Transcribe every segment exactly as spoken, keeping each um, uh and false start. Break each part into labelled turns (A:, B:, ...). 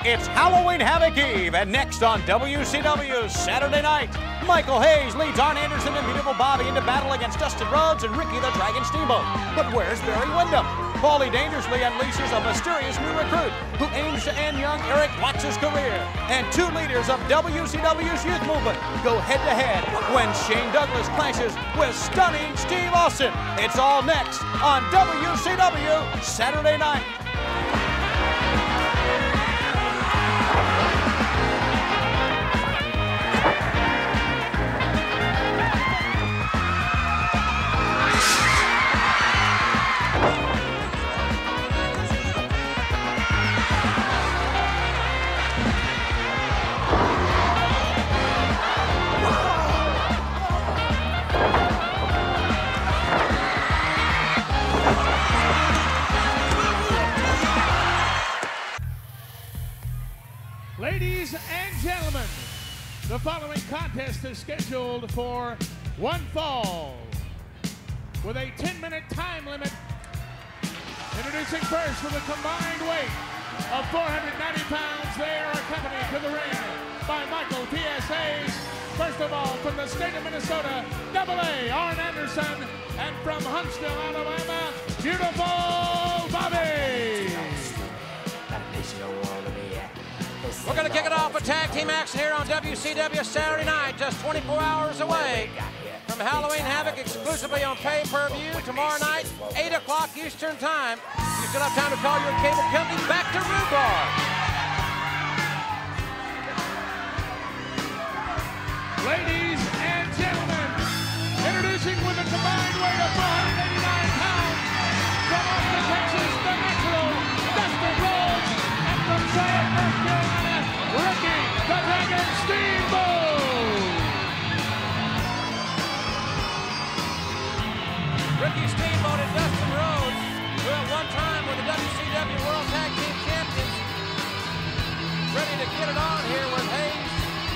A: It's Halloween Havoc Eve, and next on W C W Saturday Night, Michael Hayes leads Arn Anderson and Beautiful Bobby into battle against Dustin Rhodes and Ricky the Dragon Steamboat. But where's Barry Windham? Paulie dangerously unleashes a mysterious new recruit who aims to end young Eric Watts' career. And two leaders of W C W's youth movement go head-to-head when Shane Douglas clashes with stunning Steve Austin. It's all next on W C W Saturday Night.
B: Ladies and gentlemen, the following contest is scheduled for one fall with a ten minute time limit. Introducing first with a combined weight of four hundred ninety pounds, they are accompanied to the ring by Michael T S Hayes. First of all, from the state of Minnesota, Double A, Arn Anderson, and from Huntsville, Alabama, Beautiful Bobby.
C: We're going to kick it off with tag team action here on W C W Saturday Night, just twenty-four hours away from Halloween Havoc, exclusively on pay-per-view tomorrow night, eight o'clock Eastern Time. You still have time to call your cable company. Back to Rhubarb.
B: Ladies and gentlemen, introducing with a combined weight of four hundred eighty-nine pounds, from Austin, Texas, the natural, Dustin Rhodes, and from Charlotte, North Carolina, Ricky the Dragon Steamboat.
C: Ricky Steamboat and Dustin Rhodes, who at one time were the W C W World Tag Team Champions, ready to get it on here with Hayes.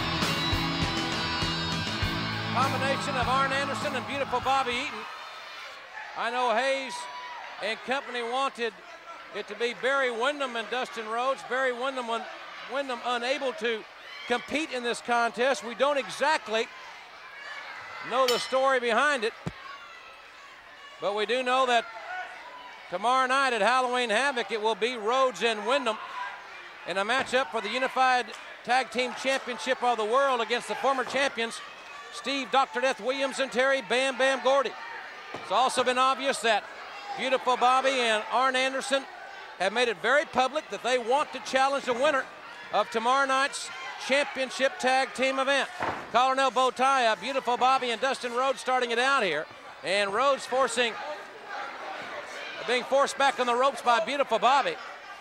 C: Combination of Arn Anderson and Beautiful Bobby Eaton. I know Hayes and company wanted it to be Barry Windham and Dustin Rhodes. Barry Windham, Windham unable to compete in this contest. We don't exactly know the story behind it, but we do know that tomorrow night at Halloween Havoc, it will be Rhodes and Windham in a matchup for the Unified Tag Team Championship of the World against the former champions, Steve Doctor Death Williams and Terry Bam Bam Gordy. It's also been obvious that Beautiful Bobby and Arn Anderson have made it very public that they want to challenge the winner of tomorrow night's championship tag team event. Collar and elbow tie up, Beautiful Bobby and Dustin Rhodes starting it out here. And Rhodes forcing, being forced back on the ropes by Beautiful Bobby.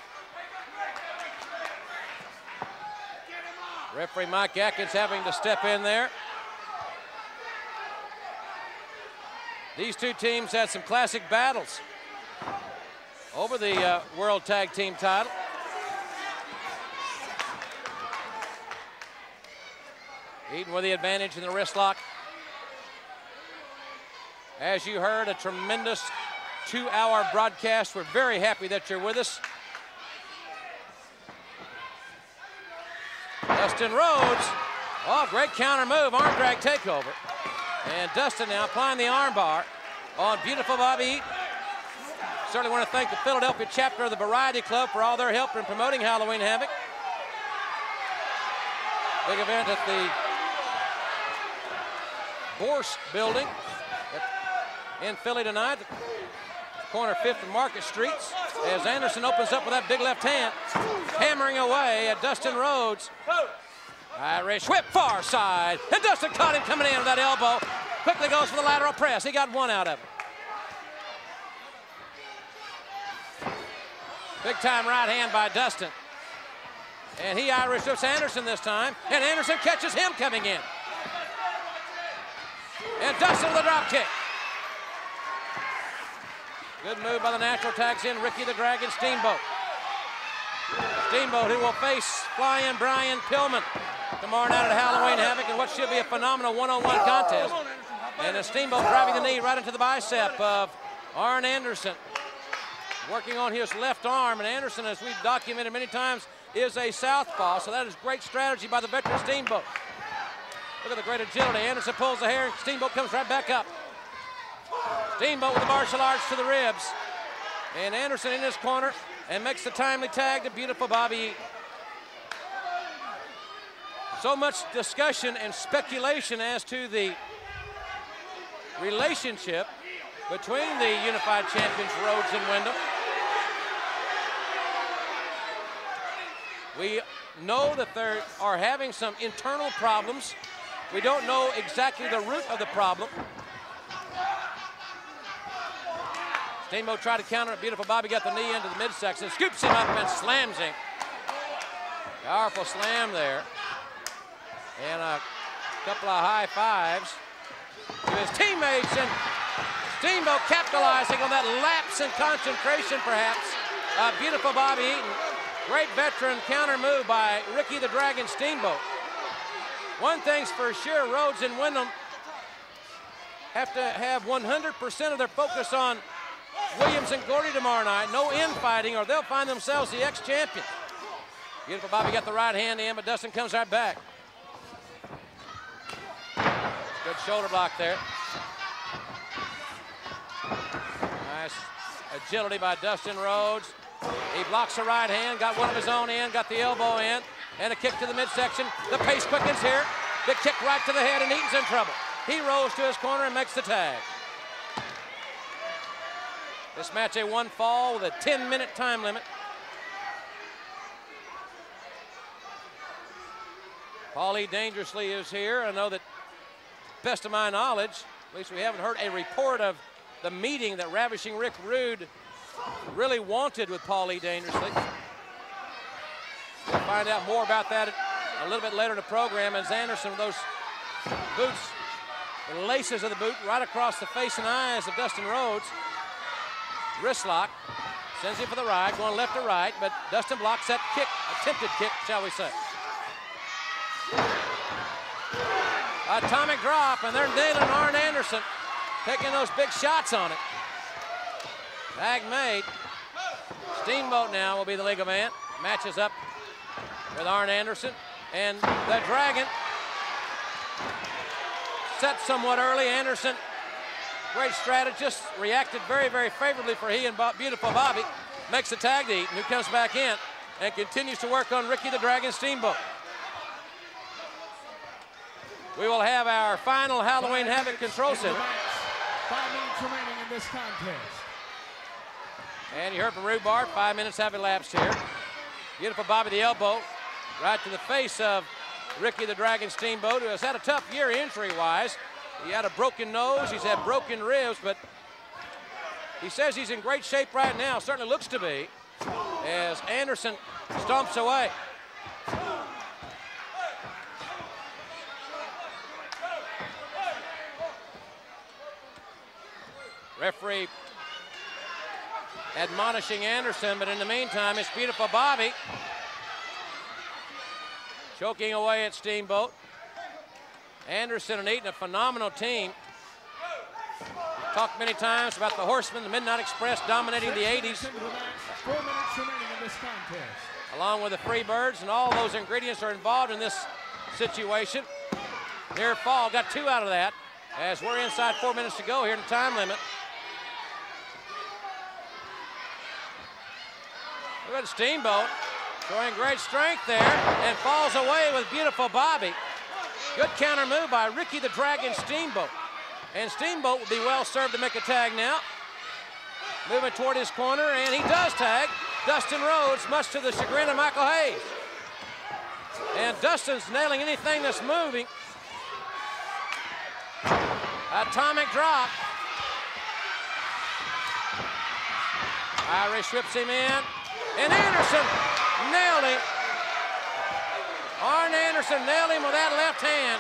C: Referee Mike Atkins having to step in there. These two teams had some classic battles over the uh, World Tag Team title. Eaton with the advantage in the wrist lock. As you heard, a tremendous two-hour broadcast. We're very happy that you're with us. Dustin Rhodes, oh, great counter move, arm drag takeover. And Dustin now applying the arm bar on Beautiful Bobby Eaton. Certainly want to thank the Philadelphia chapter of the Variety Club for all their help in promoting Halloween Havoc. Big event at the Borst building in Philly tonight, corner fifth and Market Streets, as Anderson opens up with that big left hand, hammering away at Dustin Rhodes. Irish whip far side, and Dustin caught him coming in with that elbow. Quickly goes for the lateral press. He got one out of it. Big time right hand by Dustin. And he Irish whips Anderson this time, and Anderson catches him coming in. And Dustin with a drop kick. Good move by the natural, tags in Ricky the Dragon Steamboat. Steamboat, who will face Flying Brian Pillman tomorrow night at Halloween Havoc in what should be a phenomenal one-on-one contest. And a Steamboat driving the knee right into the bicep of Arn Anderson. working on his left arm, and Anderson, as we've documented many times, is a southpaw, so that is great strategy by the veteran Steamboat. Look at the great agility. Anderson pulls the hair, Steamboat comes right back up. Steamboat with the martial arts to the ribs. And Anderson in his corner and makes the timely tag to beautiful Bobby Eaton. So much discussion and speculation as to the relationship between the unified champions Rhodes and Windham. We know that they are having some internal problems. We don't know exactly the root of the problem. Steamboat tried to counter it. Beautiful Bobby got the knee into the midsection, scoops him up and slams him. Powerful slam there. And a couple of high fives to his teammates, and Steamboat capitalizing on that lapse in concentration, perhaps. Uh, beautiful Bobby Eaton. Great veteran counter move by Ricky the Dragon Steamboat. One thing's for sure, Rhodes and Windham have to have one hundred percent of their focus on Williams and Gordy tomorrow night. No infighting, or they'll find themselves the ex-champions. Beautiful Bobby got the right hand in, but Dustin comes right back. Good shoulder block there. Nice agility by Dustin Rhodes. He blocks the right hand, got one of his own in, got the elbow in, and a kick to the midsection. The pace quickens here. The kick right to the head, and Eaton's in trouble. He rolls to his corner and makes the tag. This match a one fall with a ten minute time limit. Paulie Dangerously is here. I know that, best of my knowledge, at least we haven't heard a report of the meeting that Ravishing Rick Rude really wanted with Paulie Dangerously. We'll find out more about that a little bit later in the program, as Anderson with those boots, the laces of the boot right across the face and eyes of Dustin Rhodes. Wrist lock, sends him for the ride, going left to right, but Dustin blocks that kick, attempted kick, shall we say. Atomic drop, and they're nailing Arn Anderson, taking those big shots on it. Tag made. Steamboat now will be the legal man. Matches up with Arn Anderson, and the Dragon set somewhat early. Anderson, great strategist, reacted very, very favorably for he and Bo beautiful Bobby. Makes the tag to Eaton, who comes back in and continues to work on Ricky the Dragon Steamboat. We will have our final Halloween Havoc Control Center.
B: Five minutes remaining in this contest.
C: And you heard from Rhubarb, five minutes have elapsed here. Beautiful Bobby the elbow, right to the face of Ricky the Dragon Steamboat, who has had a tough year injury-wise. He had a broken nose, he's had broken ribs, but he says he's in great shape right now, certainly looks to be, as Anderson stomps away. Referee admonishing Anderson, but in the meantime, it's beautiful Bobby choking away at Steamboat. Anderson and Eaton, a phenomenal team. Talked many times about the Horsemen, the Midnight Express dominating the eighties.
B: Four minutes remaining in this contest.
C: Along with the Freebirds, and all those ingredients are involved in this situation. Near fall, got two out of that, as we're inside four minutes to go here in the time limit. Look at Steamboat, showing great strength there, and falls away with beautiful Bobby. Good counter move by Ricky the Dragon Steamboat. And Steamboat will be well served to make a tag now. Moving toward his corner, and he does tag Dustin Rhodes, much to the chagrin of Michael Hayes. And Dustin's nailing anything that's moving. Atomic drop. Irish whips him in. And Anderson nailed him. Arn Anderson nailed him with that left hand.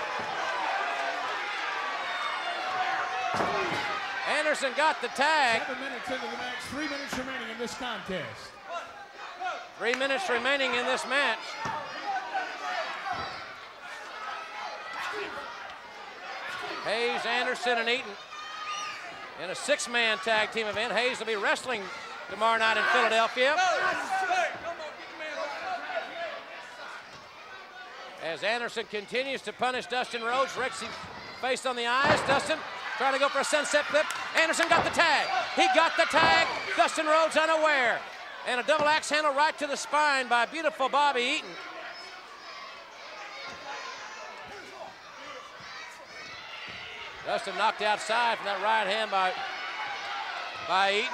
C: Anderson got the tag.
B: Seven minutes into the match, three minutes remaining in this contest.
C: Three minutes remaining in this match. Hayes, Anderson, and Eaton in a six-man tag team event. Hayes will be wrestling tomorrow night in Philadelphia. As Anderson continues to punish Dustin Rhodes, Rex his face on the eyes. Dustin trying to go for a sunset flip. Anderson got the tag. He got the tag. Dustin Rhodes unaware. And a double axe handle right to the spine by beautiful Bobby Eaton. Dustin knocked outside from that right hand by, by Eaton.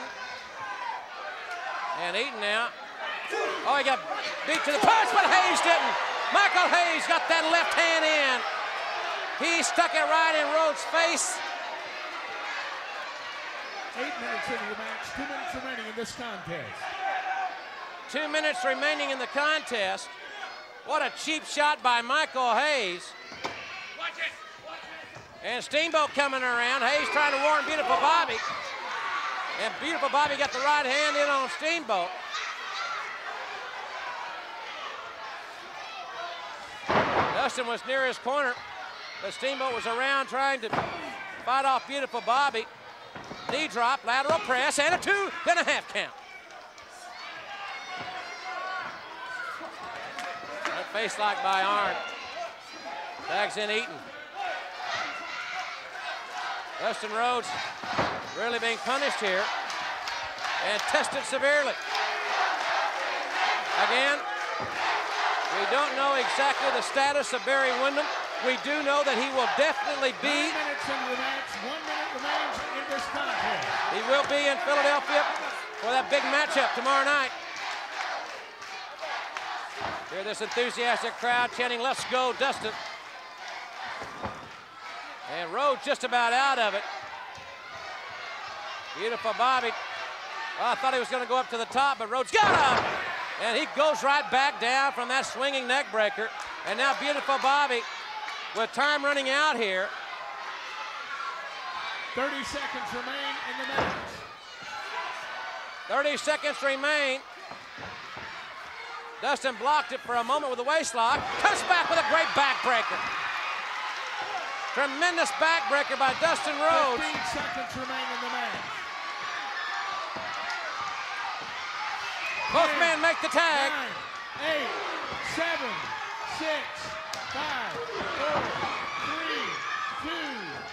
C: And Eaton now. Oh, he got beat to the punch, but Hayes didn't. Michael Hayes got that left hand in. He stuck it right in Rhodes' face.
B: Eight minutes into the match, two minutes remaining in this contest.
C: Two minutes remaining in the contest. What a cheap shot by Michael Hayes.
B: Watch it. Watch it.
C: And Steamboat coming around. Hayes trying to warn Beautiful Bobby. And Beautiful Bobby got the right hand in on Steamboat. Dustin was near his corner, but Steamboat was around trying to fight off Beautiful Bobby. Knee drop, lateral press, and a two, then a half count. That face lock by Arn. Tags in Eaton. Dustin Rhodes really being punished here and tested severely. Again, we don't know exactly the status of Barry Windham. We do know that he will definitely be.
B: Nine minutes into the match, one minute remains in this contest.
C: He will be in Philadelphia for that big matchup tomorrow night. Hear this enthusiastic crowd chanting, "Let's go, Dustin." And Rhodes just about out of it. Beautiful Bobby. Well, I thought he was going to go up to the top, but Rhodes got up. And he goes right back down from that swinging neck breaker. And now Beautiful Bobby, with time running out here.
B: thirty seconds remain in the match.
C: thirty seconds remain. Dustin blocked it for a moment with a waist lock. Comes back with a great backbreaker. Tremendous backbreaker by Dustin Rhodes.
B: fifteen seconds remain in the match.
C: Both men make the tag.
B: Nine, eight, seven, six, five, four, three, two,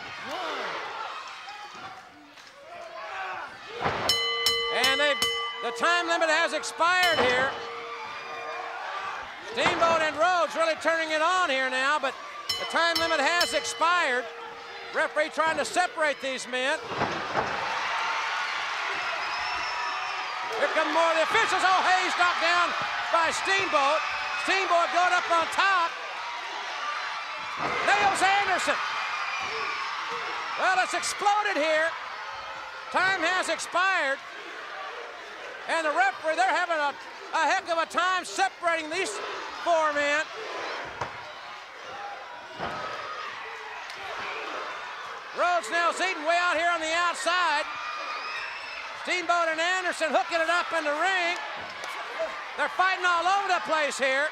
B: one.
C: And they, the time limit has expired here. Steamboat and Rhodes really turning it on here now, but the time limit has expired. Referee trying to separate these men. Here come more of the officials. Oh, Hayes knocked down by Steamboat. Steamboat going up on top. Nails Anderson. Well, it's exploded here. Time has expired. And the referee, they're having a, a heck of a time separating these four men. Rhodes nails Eaton way out here on the outside. Steamboat and Anderson hooking it up in the ring. They're fighting all over the place here.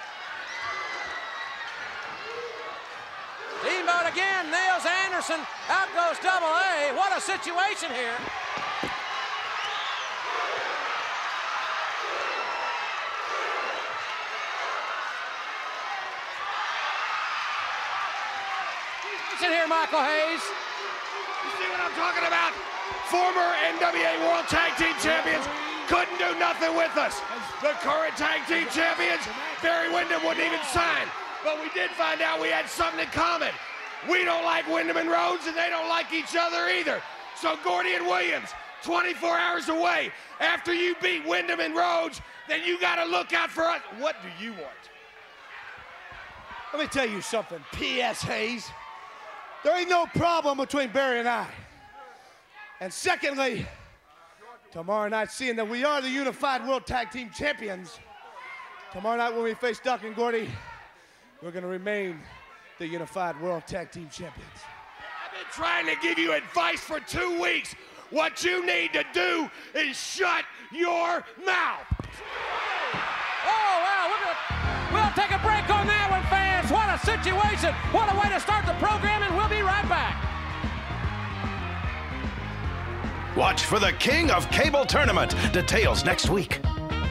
C: Steamboat again nails Anderson. Out goes Double A. What a situation here. Listen here, Michael Hayes.
D: You see what I'm talking about? Former N W A World Tag Team Champions couldn't do nothing with us. The current Tag Team Champions, Barry Windham wouldn't even sign. But we did find out we had something in common. We don't like Windham and Rhodes, and they don't like each other either. So Gordy and Williams, twenty-four hours away. After you beat Windham and Rhodes, then you got to look out for us. What do you want?
E: Let me tell you something, P S Hayes. There ain't no problem between Barry and I. And secondly, tomorrow night, seeing that we are the Unified World Tag Team Champions, tomorrow night when we face Doc and Gordy, we're going to remain the Unified World Tag Team Champions.
D: I've been trying to give you advice for two weeks. What you need to do is shut your mouth.
C: Oh, wow, we're gonna, we'll take a break on that one, fans. What a situation. What a way to start the program, and we'll be right back.
F: Watch for the King of Cable Tournament. Details next week.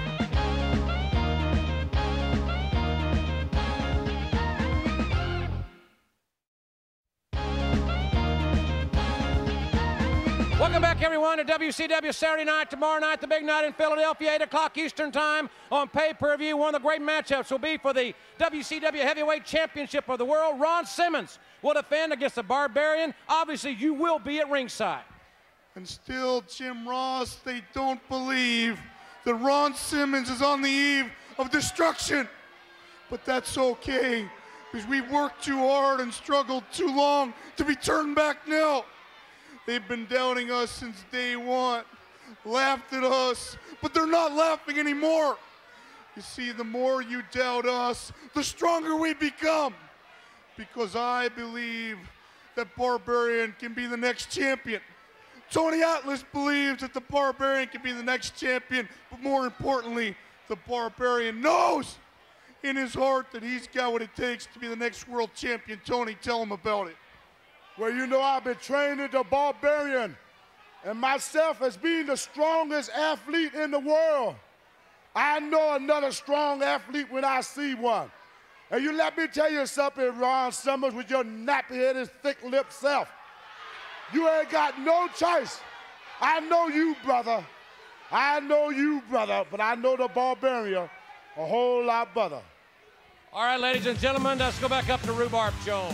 C: Welcome back, everyone, to W C W Saturday night. Tomorrow night, the big night in Philadelphia, eight o'clock Eastern Time on pay-per-view. One of the great matchups will be for the W C W Heavyweight Championship of the World. Ron Simmons will defend against the Barbarian. Obviously, you will be at ringside.
G: And still, Jim Ross, they don't believe that Ron Simmons is on the eve of destruction. But that's okay, because we've worked too hard and struggled too long to be turned back now. They've been doubting us since day one, laughed at us, but they're not laughing anymore. You see, the more you doubt us, the stronger we become. Because I believe that Barbarian can be the next champion. Tony Atlas believes that the Barbarian can be the next champion, but more importantly, the Barbarian knows in his heart that he's got what it takes to be the next world champion. Tony, tell him about it.
E: Well, you know, I've been training the Barbarian, and myself as being the strongest athlete in the world. I know another strong athlete when I see one. And you let me tell you something, Ron Simmons, with your nappy-headed, thick-lipped self. You ain't got no choice. I know you, brother. I know you, brother, but I know the Barbarian a whole lot better.
C: All right, ladies and gentlemen, let's go back up to Rhubarb Jones.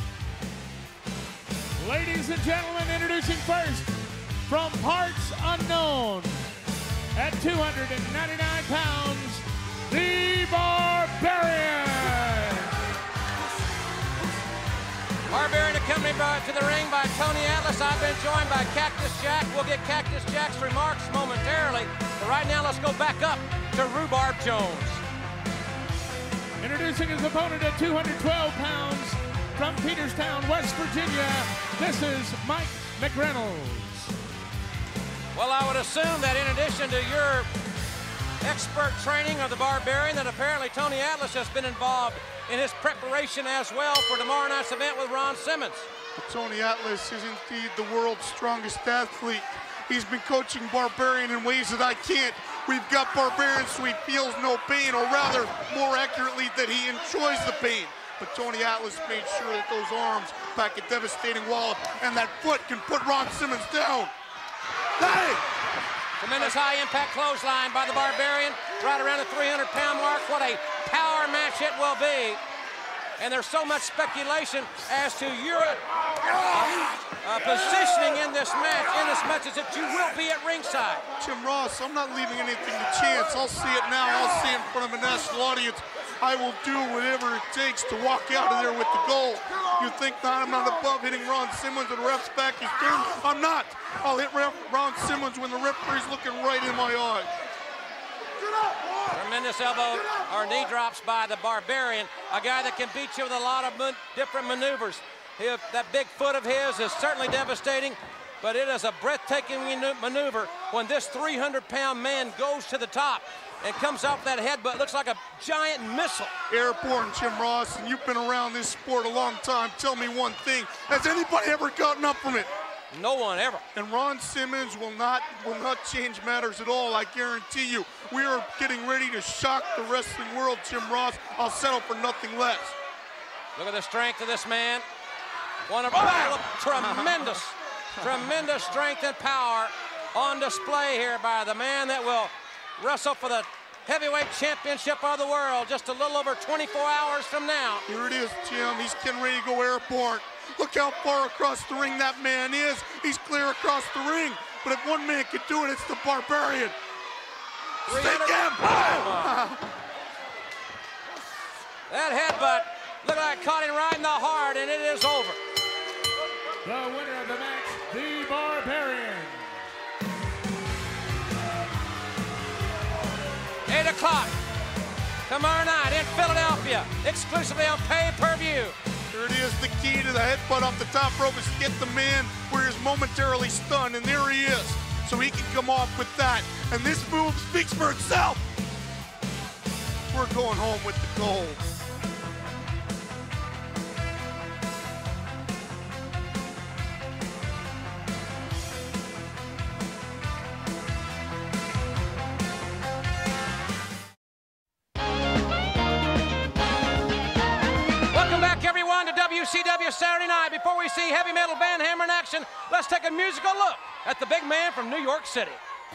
B: Ladies and gentlemen, introducing first from parts unknown at two hundred ninety-nine pounds, the Barbarian.
C: Barbarian accompanied by, to the ring by Tony Atlas. I've been joined by Cactus Jack. We'll get Cactus Jack's remarks momentarily, but right now let's go back up to Rhubarb Jones.
B: Introducing his opponent at two hundred twelve pounds, from Peterstown, West Virginia, this is Mike McReynolds.
C: Well, I would assume that in addition to your expert training of the Barbarian, that apparently Tony Atlas has been involved in his preparation as well for tomorrow night's event with Ron Simmons.
G: But Tony Atlas is indeed the world's strongest athlete. He's been coaching Barbarian in ways that I can't. We've got Barbarian so he feels no pain, or rather, more accurately, that he enjoys the pain. But Tony Atlas made sure that those arms pack a devastating wallop, and that foot can put Ron Simmons down. Hey!
C: Tremendous high-impact clothesline by the Barbarian, right around the three hundred pound mark. What a power match it will be. And there's so much speculation as to your uh, uh, positioning in this match, in as much as that you will be at ringside.
G: Jim Ross, I'm not leaving anything to chance. I'll see it now. I'll see it in front of a national audience. I will do whatever it takes to walk out of there with the gold. You think that I'm not above hitting Ron Simmons when the ref's back is turned? I'm not. I'll hit ref Ron Simmons when the referee's looking right in my eyes.
C: Tremendous elbow or knee drops by the Barbarian, a guy that can beat you with a lot of man different maneuvers. He, that big foot of his is certainly devastating, but it is a breathtaking maneuver when this three hundred pound man goes to the top and comes off that headbutt. Looks like a giant missile.
G: Airborne, Jim Ross, and you've been around this sport a long time. Tell me one thing, has anybody ever gotten up from it?
C: No one ever.
G: And Ron Simmons will not will not change matters at all, I guarantee you. We are getting ready to shock the wrestling world, Jim Ross. I'll settle for nothing less.
C: Look at the strength of this man. One of oh, tremendous, tremendous strength and power on display here by the man that will wrestle for the heavyweight championship of the world just a little over twenty-four hours from now.
G: Here it is, Jim. He's getting ready to go airborne. Look how far across the ring that man is. He's clear across the ring. But if one man could do it, it's the Barbarian. Stick him!
C: That headbutt looked like it caught him right in the heart, and it is over.
B: The winner of the match, the Barbarian.
C: eight o'clock tomorrow night in Philadelphia, exclusively on pay-per-view.
G: There it is, the key to the headbutt off the top rope is to get the man where he's momentarily stunned, and there he is. So he can come off with that. And this move speaks for itself. We're going home with the gold.
C: W Saturday night. Before we see Heavy Metal Van Hammer in action, let's take a musical look at the big man from New York City.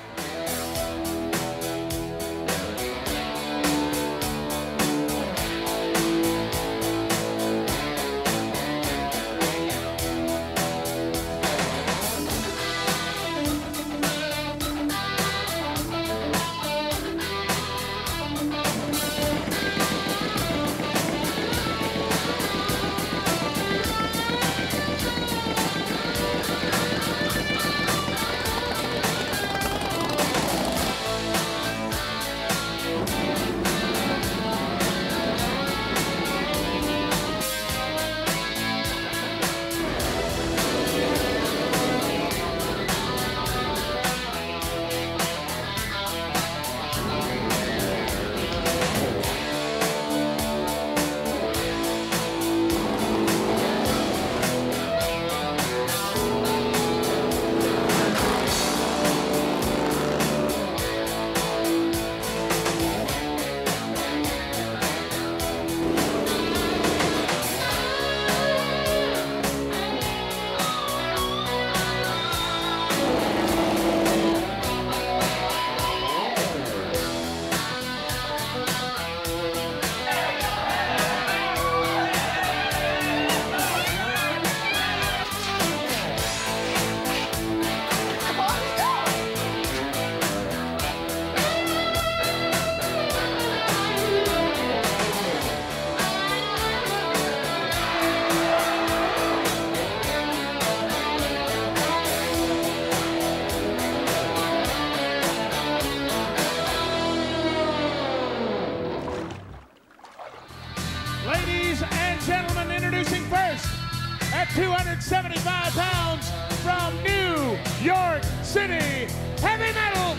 B: Ladies and gentlemen, introducing first at two hundred seventy-five pounds from New York City, Heavy Metal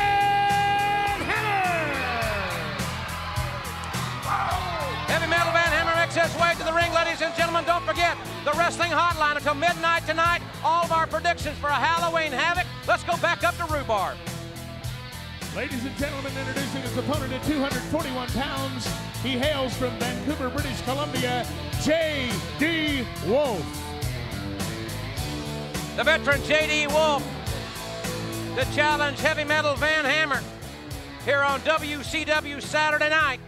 B: Van Hammer!
C: Heavy Metal Van Hammer makes his way to the ring, ladies and gentlemen. Don't forget the Wrestling Hotline until midnight tonight. All of our predictions for a Halloween Havoc. Let's go back up to Rhubarb.
B: Ladies and gentlemen, introducing his opponent at two hundred forty-one pounds. He hails from Vancouver, British Columbia, J D. Wolf.
C: The veteran J D. Wolf to challenge Heavy Metal Van Hammer here on W C W Saturday night.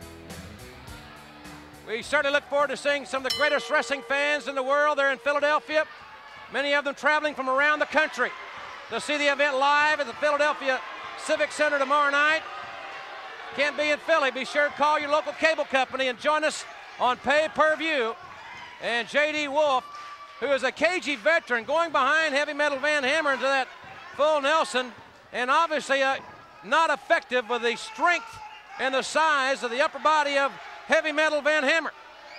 C: We certainly look forward to seeing some of the greatest wrestling fans in the world there in Philadelphia. Many of them traveling from around the country to see the event live at the Philadelphia Civic Center tomorrow night. Can't be in Philly, be sure to call your local cable company and join us on pay-per-view. And J D. Wolf, who is a cagey veteran, going behind Heavy Metal Van Hammer into that full Nelson, and obviously uh, not effective with the strength and the size of the upper body of Heavy Metal Van Hammer.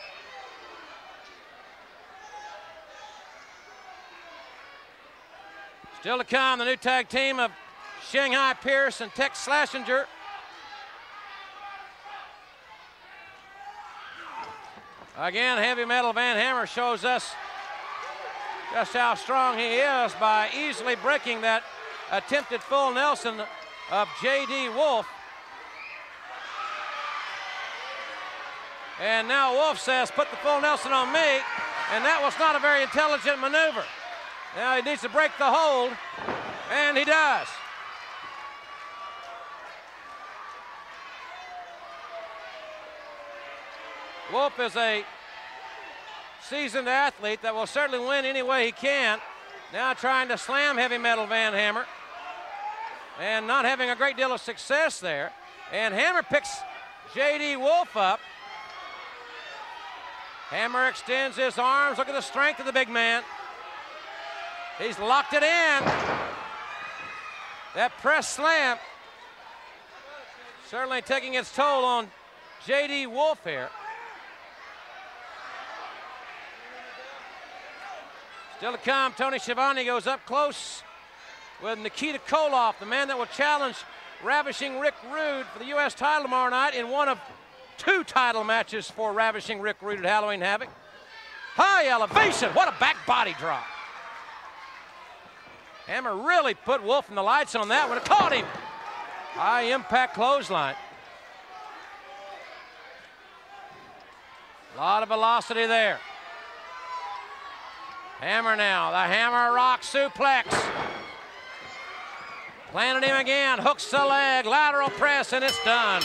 C: Still to come, the new tag team of Shanghai Pierce and Tex Slashinger. Again, Heavy Metal Van Hammer shows us just how strong he is by easily breaking that attempted full Nelson of J D. Wolf. And now Wolf says, put the full Nelson on me, and that was not a very intelligent maneuver. Now he needs to break the hold, and he does. Wolf is a seasoned athlete that will certainly win any way he can. Now trying to slam Heavy Metal Van Hammer and not having a great deal of success there. And Hammer picks J D. Wolf up. Hammer extends his arms. Look at the strength of the big man. He's locked it in. That press slam certainly taking its toll on J D. Wolf here. Still to come, Tony Schiavone goes up close with Nikita Koloff, the man that will challenge Ravishing Rick Rude for the U S title tomorrow night in one of two title matches for Ravishing Rick Rude at Halloween Havoc. High elevation, what a back body drop. Hammer really put Wolf in the lights on that one. It caught him. High impact clothesline. A lot of velocity there. Hammer now, the hammer rock suplex. Planted him again, hooks the leg, lateral press, and it's done.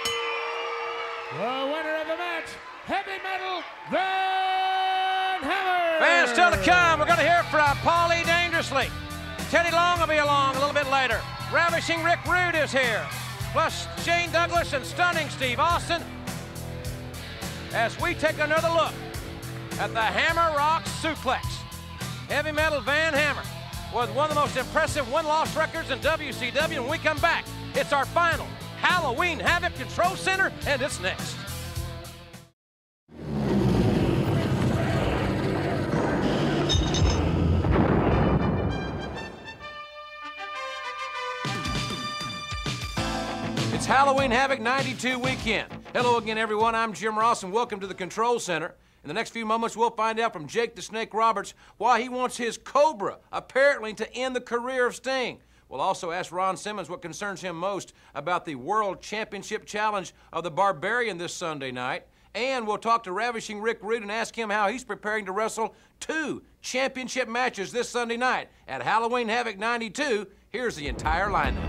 B: The winner of the match, Heavy Metal Van Hammer.
C: Fans still to come. We're going to hear from Paulie Dangerously. Teddy Long will be along a little bit later. Ravishing Rick Rude is here. Plus Shane Douglas and Stunning Steve Austin. As we take another look at the Hammer Rock Suplex. Heavy Metal Van Hammer with one of the most impressive win-loss records in W C W. When we come back, it's our final Halloween Havoc Control Center, and it's next. It's Halloween Havoc ninety-two weekend. Hello again, everyone. I'm Jim Ross, and welcome to the Control Center. In the next few moments, we'll find out from Jake the Snake Roberts why he wants his Cobra, apparently, to end the career of Sting. We'll also ask Ron Simmons what concerns him most about the World Championship Challenge of the Barbarian this Sunday night. And we'll talk to Ravishing Rick Rude and ask him how he's preparing to wrestle two championship matches this Sunday night. At Halloween Havoc ninety-two, here's the entire lineup.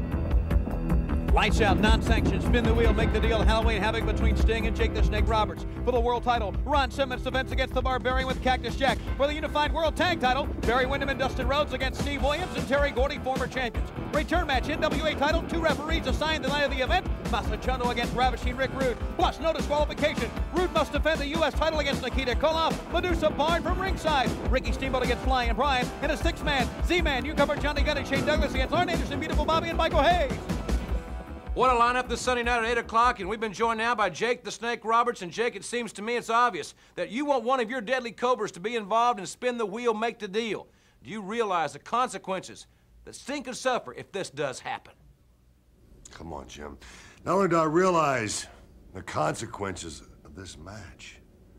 A: Lights out, non-sanctioned, spin the wheel, make the deal. Halloween Havoc between Sting and Jake the Snake Roberts. For the world title, Ron Simmons defends against the Barbarian with Cactus Jack. For the Unified World Tag title, Barry Windham and Dustin Rhodes against Steve Williams and Terry Gordy, former champions. Return match, N W A title, two referees assigned the night of the event. Masachono against Ravishing Rick Rude. Plus, no disqualification. Rude must defend the U S title against Nikita Koloff. Medusa barred from ringside. Ricky Steamboat against Flying Brian. And a six-man, Z-Man, you cover Johnny Gunn and Shane Douglas against Arn Anderson, Beautiful Bobby, and Michael Hayes.
C: What a lineup this Sunday night at eight o'clock, and we've been joined now by Jake the Snake Roberts. And Jake, it seems to me it's obvious that you want one of your deadly Cobras to be involved and spin the wheel, make the deal. Do you realize the consequences that Sting could suffer if this does happen?
H: Come on, Jim. Not only do I realize the consequences of this match,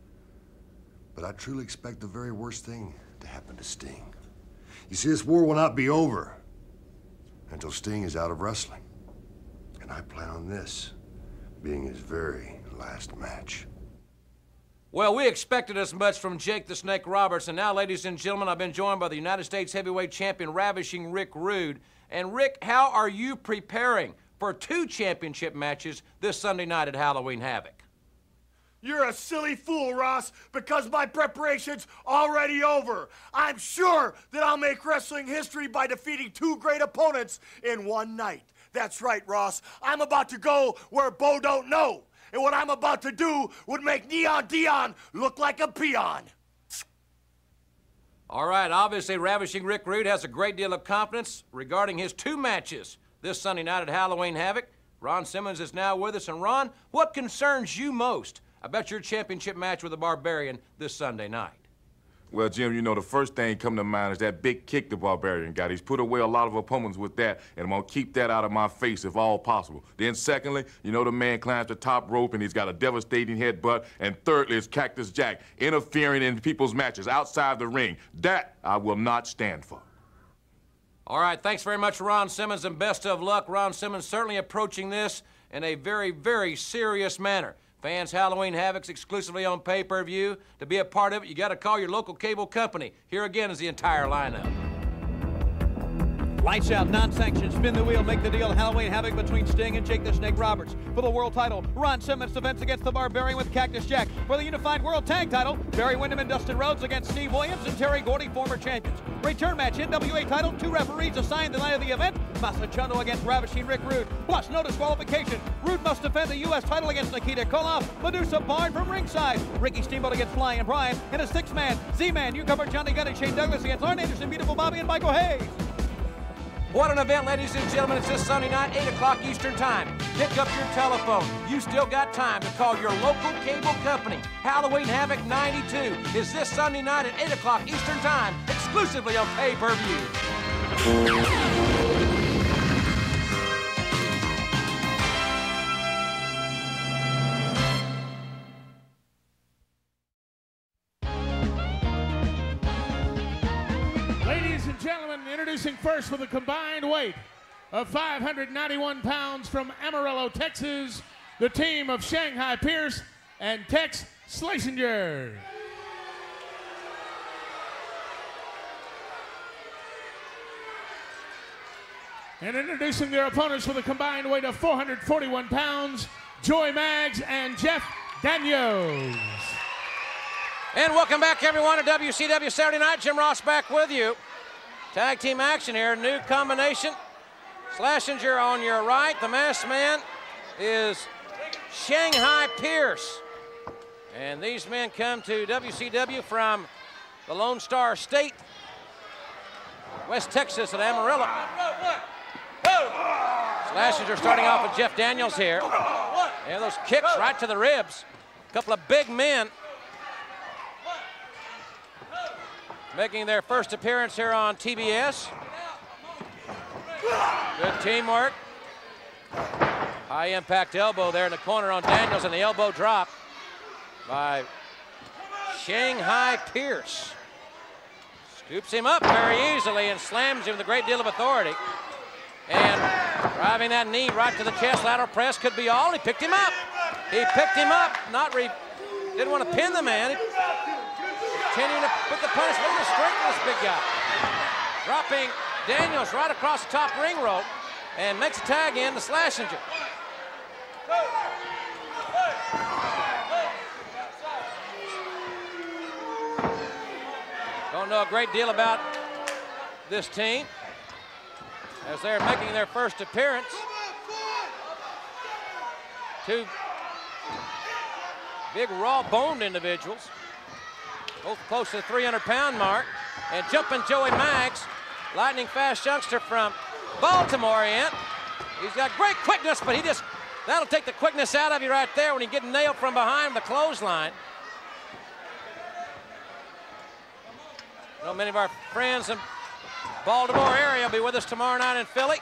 H: but I truly expect the very worst thing to happen to Sting. You see, this war will not be over until Sting is out of wrestling. And I plan on this being his very last match.
C: Well, we expected as much from Jake the Snake Roberts. And now, ladies and gentlemen, I've been joined by the United States Heavyweight Champion, Ravishing Rick Rude. And Rick, how are you preparing for two championship matches this Sunday night at Halloween Havoc?
D: You're a silly fool, Ross, because my preparation's already over. I'm sure that I'll make wrestling history by defeating two great opponents in one night. That's right, Ross. I'm about to go where Bo don't know. And what I'm about to do would make Neon Dion look like a peon.
C: All right, obviously Ravishing Rick Rude has a great deal of confidence regarding his two matches this Sunday night at Halloween Havoc. Ron Simmons is now with us. And Ron, what concerns you most about your championship match with the Barbarian this Sunday night?
I: Well, Jim, you know, the first thing coming to mind is that big kick the Barbarian got. He's put away a lot of opponents with that, and I'm going to keep that out of my face if all possible. Then secondly, you know, the man climbs the top rope, and he's got a devastating headbutt. And thirdly is Cactus Jack interfering in people's matches outside the ring. That I will not stand for.
C: All right, thanks very much, Ron Simmons, and best of luck. Ron Simmons certainly approaching this in a very, very serious manner. Fans, Halloween Havoc's exclusively on pay-per-view. To be a part of it, you got to call your local cable company. Here again is the entire lineup.
A: Lights out, non-sanctioned, spin the wheel, make the deal. Halloween Havoc between Sting and Jake the Snake Roberts. For the world title, Ron Simmons defends against the Barbarian with Cactus Jack. For the Unified World Tag title, Barry Windham and Dustin Rhodes against Steve Williams and Terry Gordy, former champions. Return match, N W A title, two referees assigned the night of the event. Masachono against Ravishing Rick Rude. Plus, no disqualification. Rude must defend the U S title against Nikita Koloff. Medusa barred from ringside. Ricky Steamboat against Flying Brian. And a six-man, Z-Man, you cover Johnny Gunn and Shane Douglas against Arn Anderson, Beautiful Bobby, and Michael Hayes.
C: What an event, ladies and gentlemen. It's this Sunday night, eight o'clock Eastern Time. Pick up your telephone. You still got time to call your local cable company. Halloween Havoc ninety-two is this Sunday night at eight o'clock Eastern Time, exclusively on pay-per-view.
B: Introducing first with a combined weight of five hundred ninety-one pounds from Amarillo, Texas, the team of Shanghai Pierce and Tex Schlesinger. And introducing their opponents with a combined weight of four hundred forty-one pounds, Joey Maggs and Jeff Daniels.
C: And welcome back, everyone, to W C W Saturday Night. Jim Ross back with you. Tag team action here, new combination. Schlesinger on your right. The masked man is Shanghai Pierce. And these men come to W C W from the Lone Star State, West Texas at Amarillo. Schlesinger starting off with Jeff Daniels here. And those kicks right to the ribs. A couple of big men making their first appearance here on T B S. Good teamwork. High impact elbow there in the corner on Daniels, and the elbow drop by Shanghai Pierce. Scoops him up very easily and slams him with a great deal of authority. And driving that knee right to the chest, lateral press could be all. He picked him up. He picked him up, not re, didn't want to pin the man. He, continuing to put the punishment. Look at the strength of this big guy. Dropping Daniels right across the top ring rope and makes a tag in to Schlesinger. Don't know a great deal about this team as they're making their first appearance. Two big raw-boned individuals, both close to the three hundred pound mark. And jumping Joey Maggs, lightning fast youngster from Baltimore in. He's got great quickness, but he just, that'll take the quickness out of you right there when you get nailed from behind the clothesline. I know many of our friends in Baltimore area will be with us tomorrow night in Philly.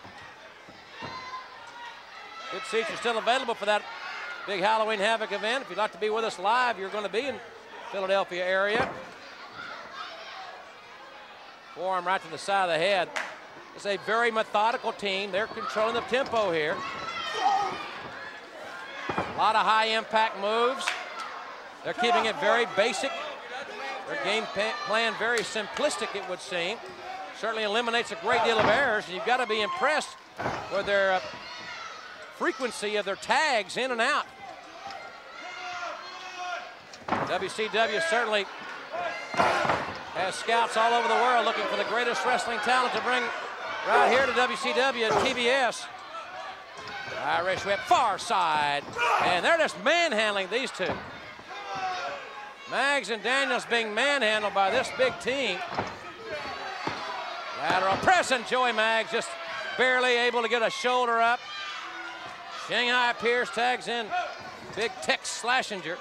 C: Good seats are still available for that big Halloween Havoc event. If you'd like to be with us live, you're going to be in Philadelphia area. Forearm right to the side of the head. It's a very methodical team. They're controlling the tempo here. A lot of high impact moves. They're keeping it very basic. Their game plan very simplistic, it would seem. Certainly eliminates a great deal of errors, and you've got to be impressed with their uh, frequency of their tags in and out. W C W certainly has scouts all over the world looking for the greatest wrestling talent to bring right here to W C W and T B S. Irish whip, far side, and they're just manhandling these two. Maggs and Daniels being manhandled by this big team. Lateral press, and Joey Maggs just barely able to get a shoulder up. Shanghai Pierce tags in big Tex Schlesinger.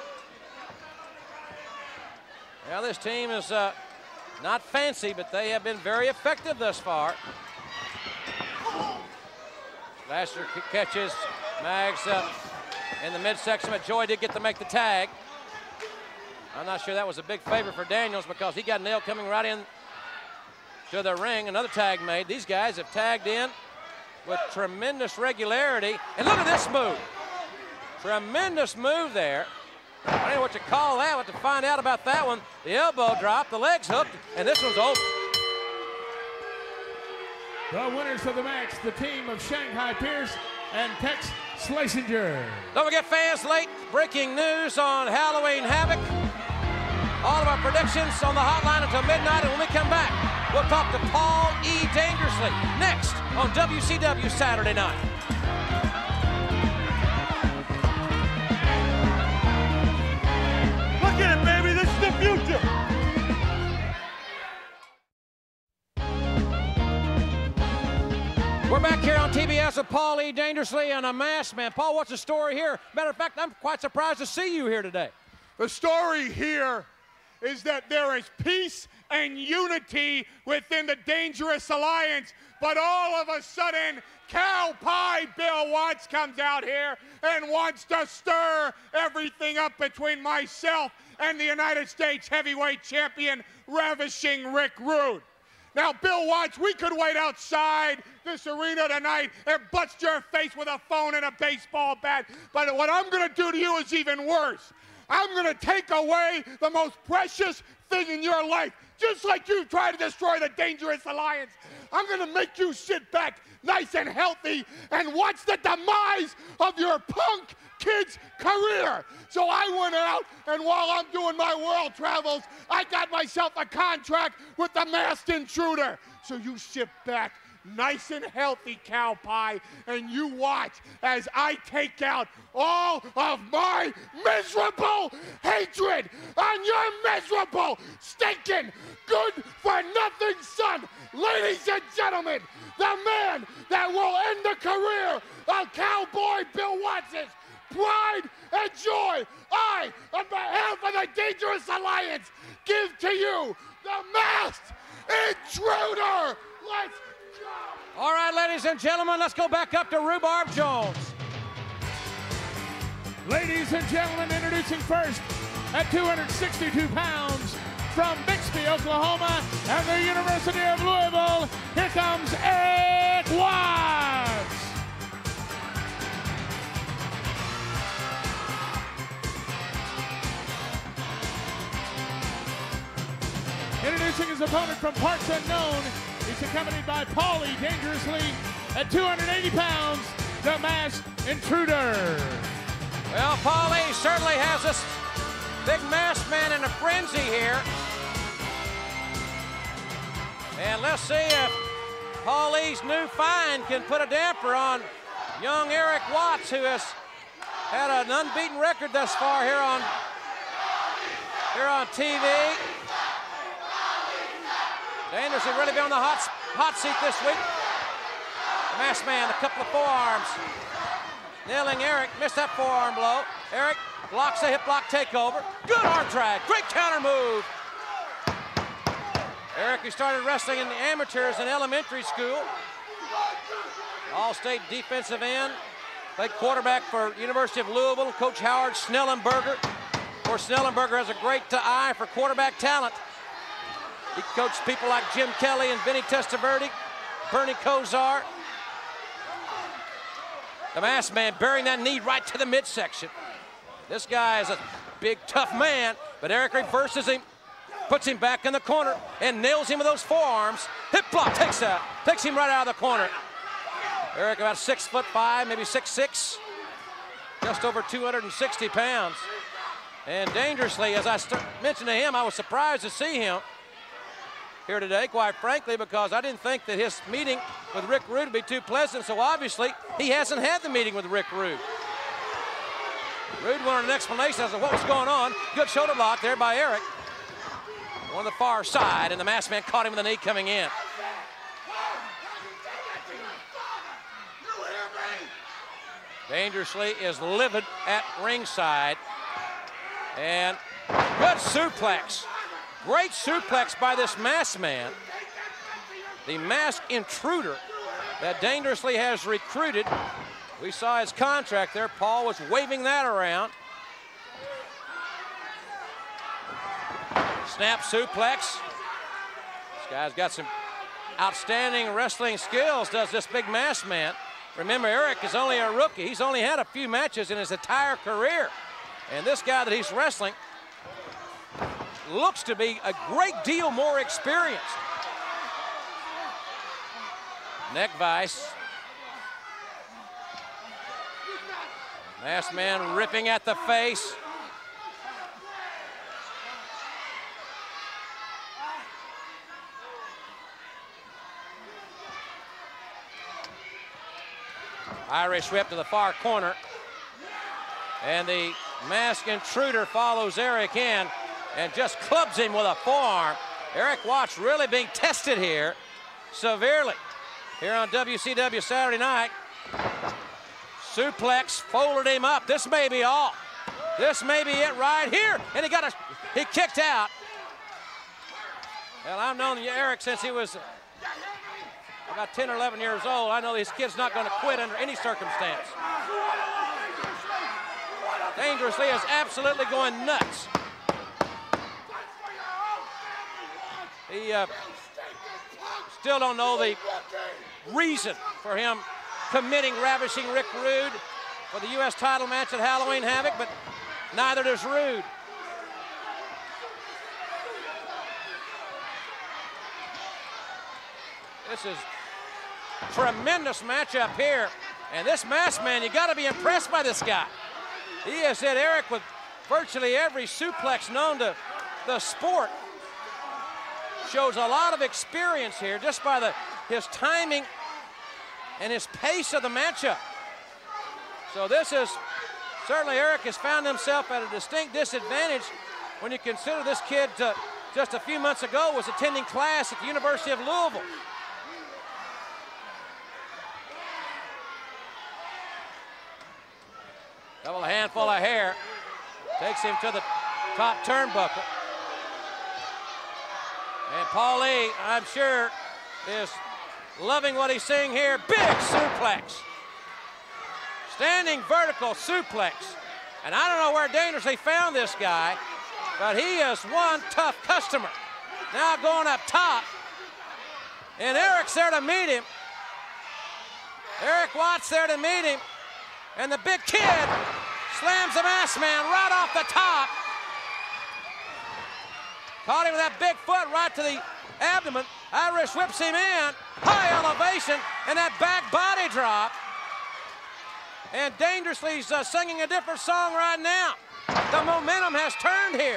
C: Well, this team is uh, not fancy, but they have been very effective thus far. Schlesinger catches Maggs uh, in the midsection, but Joey did get to make the tag. I'm not sure that was a big favor for Daniels because he got nailed coming right in to the ring. Another tag made. These guys have tagged in with tremendous regularity. And look at this move. Tremendous move there. I don't know what to call that, what to find out about that one. The elbow drop, the legs hooked, and this one's over.
B: The winners of the match, the team of Shanghai Pierce and Tex Schlesinger.
C: Don't forget, fans, late breaking news on Halloween Havoc. All of our predictions on the hotline until midnight, and when we come back, we'll talk to Paul E. Dangerously next on W C W Saturday Night.
D: Look at it, baby. This is the future.
C: We're back here on T B S with Paul E. Dangerously and a masked man. Paul, what's the story here? Matter of fact, I'm quite surprised to see you here today.
G: The story here is that there is peace and unity within the Dangerous Alliance, but all of a sudden, Cow Pie Bill Watts comes out here and wants to stir everything up between myself and the United States heavyweight champion, Ravishing Rick Rude. Now, Bill Watts, we could wait outside this arena tonight and bust your face with a phone and a baseball bat, but what I'm gonna do to you is even worse. I'm going to take away the most precious thing in your life. Just like you tried to destroy the Dangerous Alliance, I'm going to make you sit back nice and healthy and watch the demise of your punk kid's career. So I went out, and while I'm doing my world travels, I got myself a contract with the Masked Intruder. So you sit back nice and healthy, cow pie, and you watch as I take out all of my miserable hatred on your miserable, stinking, good-for-nothing son. Ladies and gentlemen, the man that will end the career of Cowboy Bill Watson's pride and joy, I, on behalf of the Dangerous Alliance, give to you the Masked Intruder. Let's go.
C: All right, ladies and gentlemen, let's go back up to Rhubarb Jones.
B: Ladies and gentlemen, introducing first at two hundred sixty-two pounds from Bixby, Oklahoma, and the University of Louisville, here comes Eric Watts. Introducing his opponent from parts unknown, he's accompanied by Paulie Dangerously at two hundred eighty pounds, the Masked Intruder.
C: Well, Paulie certainly has this big masked man in a frenzy here. And let's see if Paulie's new find can put a damper on young Eric Watts, who has had an unbeaten record thus far here on, here on T V. Dangerously really been on the hot, hot seat this week. The masked man, a couple of forearms. Nailing Eric, missed that forearm blow. Eric blocks the hip lock takeover. Good arm drag, great counter move. Eric, who started wrestling in the amateurs in elementary school. All-state defensive end. Played quarterback for University of Louisville, Coach Howard Snellenberger. Of course, Snellenberger has a great eye for quarterback talent. He coached people like Jim Kelly and Vinny Testaverde, Bernie Kosar. The masked man burying that knee right to the midsection. This guy is a big, tough man, but Eric reverses him, puts him back in the corner, and nails him with those forearms. Hip block takes that, takes him right out of the corner. Eric about six foot five, maybe six six, just over two hundred sixty pounds. And Dangerously, as I mentioned to him, I was surprised to see him here today, quite frankly, because I didn't think that his meeting with Rick Rude would be too pleasant, so obviously he hasn't had the meeting with Rick Rude. Rude wanted an explanation as to what was going on. Good shoulder block there by Eric. On the far side, and the masked man caught him with the knee coming in. Dangerously is livid at ringside. And good suplex. Great suplex by this masked man. The Masked Intruder that Dangerously has recruited. We saw his contract there. Paul was waving that around. Snap suplex. This guy's got some outstanding wrestling skills, does this big masked man. Remember, Eric is only a rookie. He's only had a few matches in his entire career. And this guy that he's wrestling looks to be a great deal more experienced. Neck vice. Masked man ripping at the face. Irish whip to the far corner. And the Masked Intruder follows Eric in and just clubs him with a forearm. Eric Watts really being tested here severely here on W C W Saturday night. Suplex, folded him up. This may be all. This may be it right here. And he got a, he kicked out. Well, I've known Eric since he was about ten or eleven years old. I know this kid's not going to quit under any circumstance. Dangerously is absolutely going nuts. He uh, still don't know the reason for him committing Ravishing Rick Rude for the U S title match at Halloween Havoc, but Neither does Rude. This is a tremendous matchup here. And this masked man, you got to be impressed by this guy. He has hit Eric with virtually every suplex known to the sport. Shows a lot of experience here just by the his timing and his pace of the matchup. So this is, certainly Eric has found himself at a distinct disadvantage when you consider this kid uh, just a few months ago was attending class at the University of Louisville. Double handful of hair. Takes him to the top turnbuckle. And Paulie, I'm sure, is loving what he's seeing here. Big suplex. Standing vertical suplex. And I don't know where Dangerously found this guy, but he is one tough customer. Now going up top. And Eric's there to meet him. Eric Watts there to meet him. And the big kid slams the masked man right off the top. Caught him with that big foot right to the abdomen. Irish whips him in. High elevation and that back body drop. And Dangerously's uh, singing a different song right now. The momentum has turned here.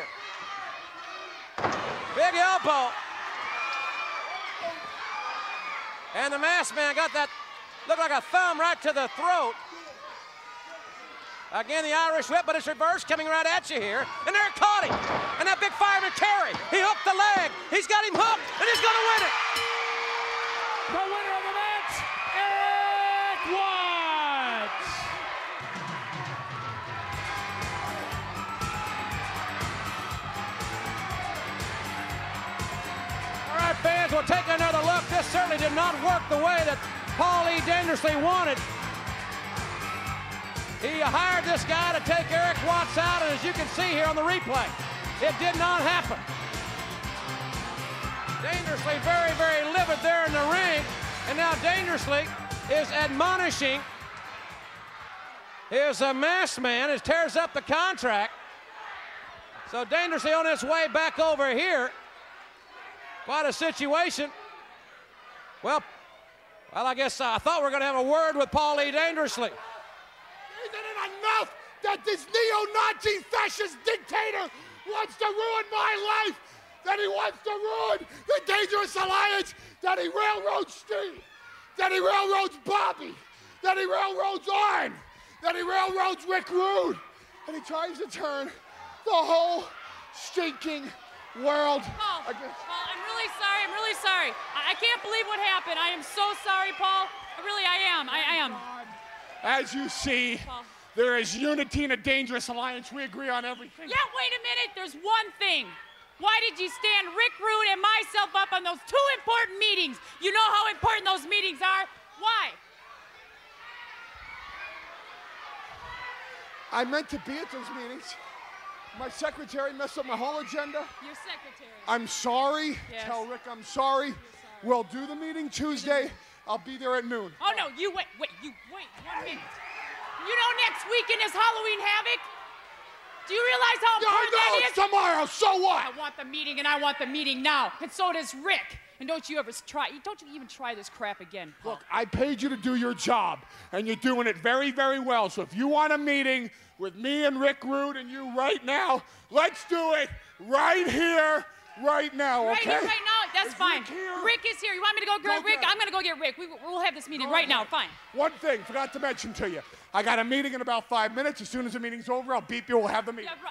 C: Big elbow. And the masked man got that, looked like a thumb right to the throat. Again, the Irish whip, but it's reversed, coming right at you here. And Eric caught him. And that big fireman carry. He hooked the leg. He's got him hooked, and he's going to win it.
B: The winner of the match, Eric Watts.
C: All right, fans, we'll take another look. This certainly did not work the way that Paulie Dangerously wanted. He hired this guy to take Eric Watts out, and as you can see here on the replay, it did not happen. Dangerously very, very livid there in the ring, and now Dangerously is admonishing his uh, masked man as tears up the contract. So Dangerously on his way back over here. Quite a situation. Well, well, I guess uh, I thought we were going to have a word with Paulie Dangerously.
G: Isn't it enough that this neo-Nazi fascist dictator wants to ruin my life? That he wants to ruin the Dangerous Alliance? That he railroads Steve? That he railroads Bobby? That he railroads Arn? That he railroads Rick Rude? And he tries to turn the whole stinking world
J: Paul,
G: against...
J: Paul, I'm really sorry. I'm really sorry. I, I can't believe what happened. I am so sorry, Paul. Really, I am. I, I am.
G: As you see, there is unity in a Dangerous Alliance. We agree on everything.
J: Yeah, wait a minute. There's one thing. Why did you stand Rick Rude and myself up on those two important meetings? You know how important those meetings are. Why?
G: I meant to be at those meetings. My secretary messed up my whole agenda.
J: Your secretary.
G: I'm sorry.
J: Yes.
G: Tell Rick I'm sorry.
J: sorry.
G: We'll do the meeting Tuesday. I'll be there at noon.
J: Oh, no, you wait, wait, you wait one minute. You know next weekend is Halloween Havoc? Do you realize how important
G: no,
J: that
G: no,
J: is?
G: it's tomorrow, so what?
J: I want the meeting, and I want the meeting now. And so does Rick. And don't you ever try, don't you even try this crap again, Paul.
G: Look, I paid you to do your job, and you're doing it very, very well. So if you want a meeting with me and Rick Rude and you right now, let's do it right here, right now,
J: Right
G: okay?
J: here, right now, that's
G: Is
J: fine.
G: Rick here?
J: Rick is here. You want me to go get
G: Go
J: Rick?
G: get
J: I'm going to go get Rick. We, we'll have this meeting
G: Go
J: right
G: ahead.
J: now, fine.
G: One thing, forgot to mention to you. I got a meeting in about five minutes. As soon as the meeting's over, I'll beep you. We'll have the meeting.
J: Yeah, right.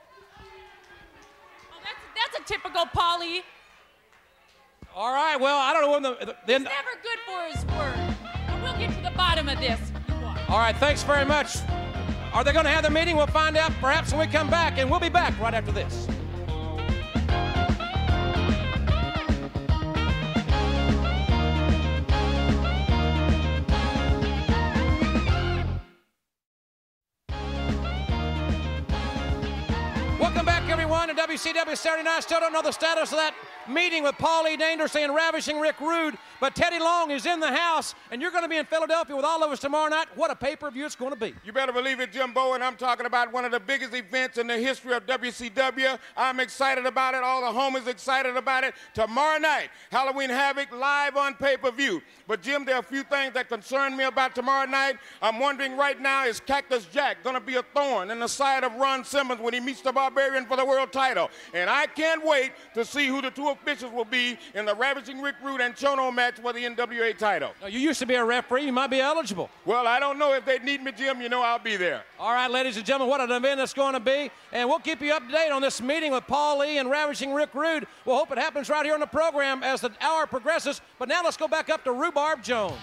J: Oh, that's, that's a typical Paulie.
C: All right, well, I don't know when the... Then,
J: He's never good for his word. But we'll get to the bottom of this. You watch.
C: all right, thanks very much. Are they going to have the meeting? We'll find out perhaps when we come back, and we'll be back right after this. Welcome back, everyone, to W C W Saturday Night. Still don't know the status of that meeting with Paulie Dangerously and Ravishing Rick Rude, But Teddy Long is in the house, and you're going to be in Philadelphia with all of us tomorrow night. What a pay-per-view it's going to be.
K: You better believe it, Jimbo, and I'm talking about one of the biggest events in the history of W C W. I'm excited about it. All the homies excited about it. Tomorrow night, Halloween Havoc live on pay-per-view. But, Jim, there are a few things that concern me about tomorrow night. I'm wondering right now, is Cactus Jack going to be a thorn in the side of Ron Simmons when he meets the Barbarian for the world title? And I can't wait to see who the two officials will be in the Ravishing Rick Rude and Chono match for the N W A title.
C: Now, you used to be a referee. You might be eligible.
K: Well, I don't know if they need me, Jim. You know I'll be there.
C: All right, ladies and gentlemen, what an event it's going to be. And we'll keep you up to date on this meeting with Paul Lee and Ravishing Rick Rude. We'll hope it happens right here on the program as the hour progresses. But now let's go back up to Rhubarb Jones.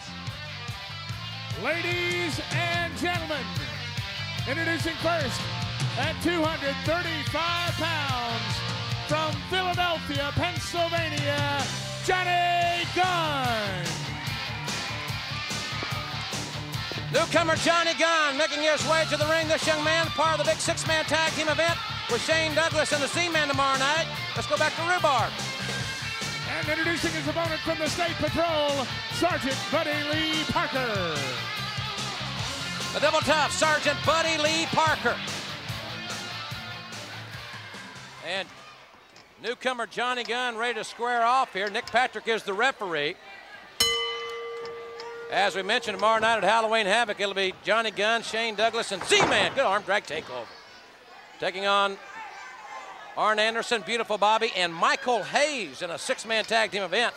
B: Ladies and gentlemen, introducing first at two hundred thirty-five pounds from Philadelphia, Pennsylvania, Johnny Gunn.
C: Newcomer Johnny Gunn making his way to the ring. This young man, part of the big six-man tag team event with Shane Douglas and the Z-Man tomorrow night. Let's go back to Rhubarb.
B: And introducing his opponent from the State Patrol, Sergeant Buddy Lee Parker.
C: The double tough, Sergeant Buddy Lee Parker. And newcomer Johnny Gunn ready to square off here. Nick Patrick is the referee. As we mentioned, tomorrow night at Halloween Havoc, it'll be Johnny Gunn, Shane Douglas, and Z-Man. Good arm drag takeover. Taking on Arn Anderson, Beautiful Bobby, and Michael Hayes in a six-man tag team event.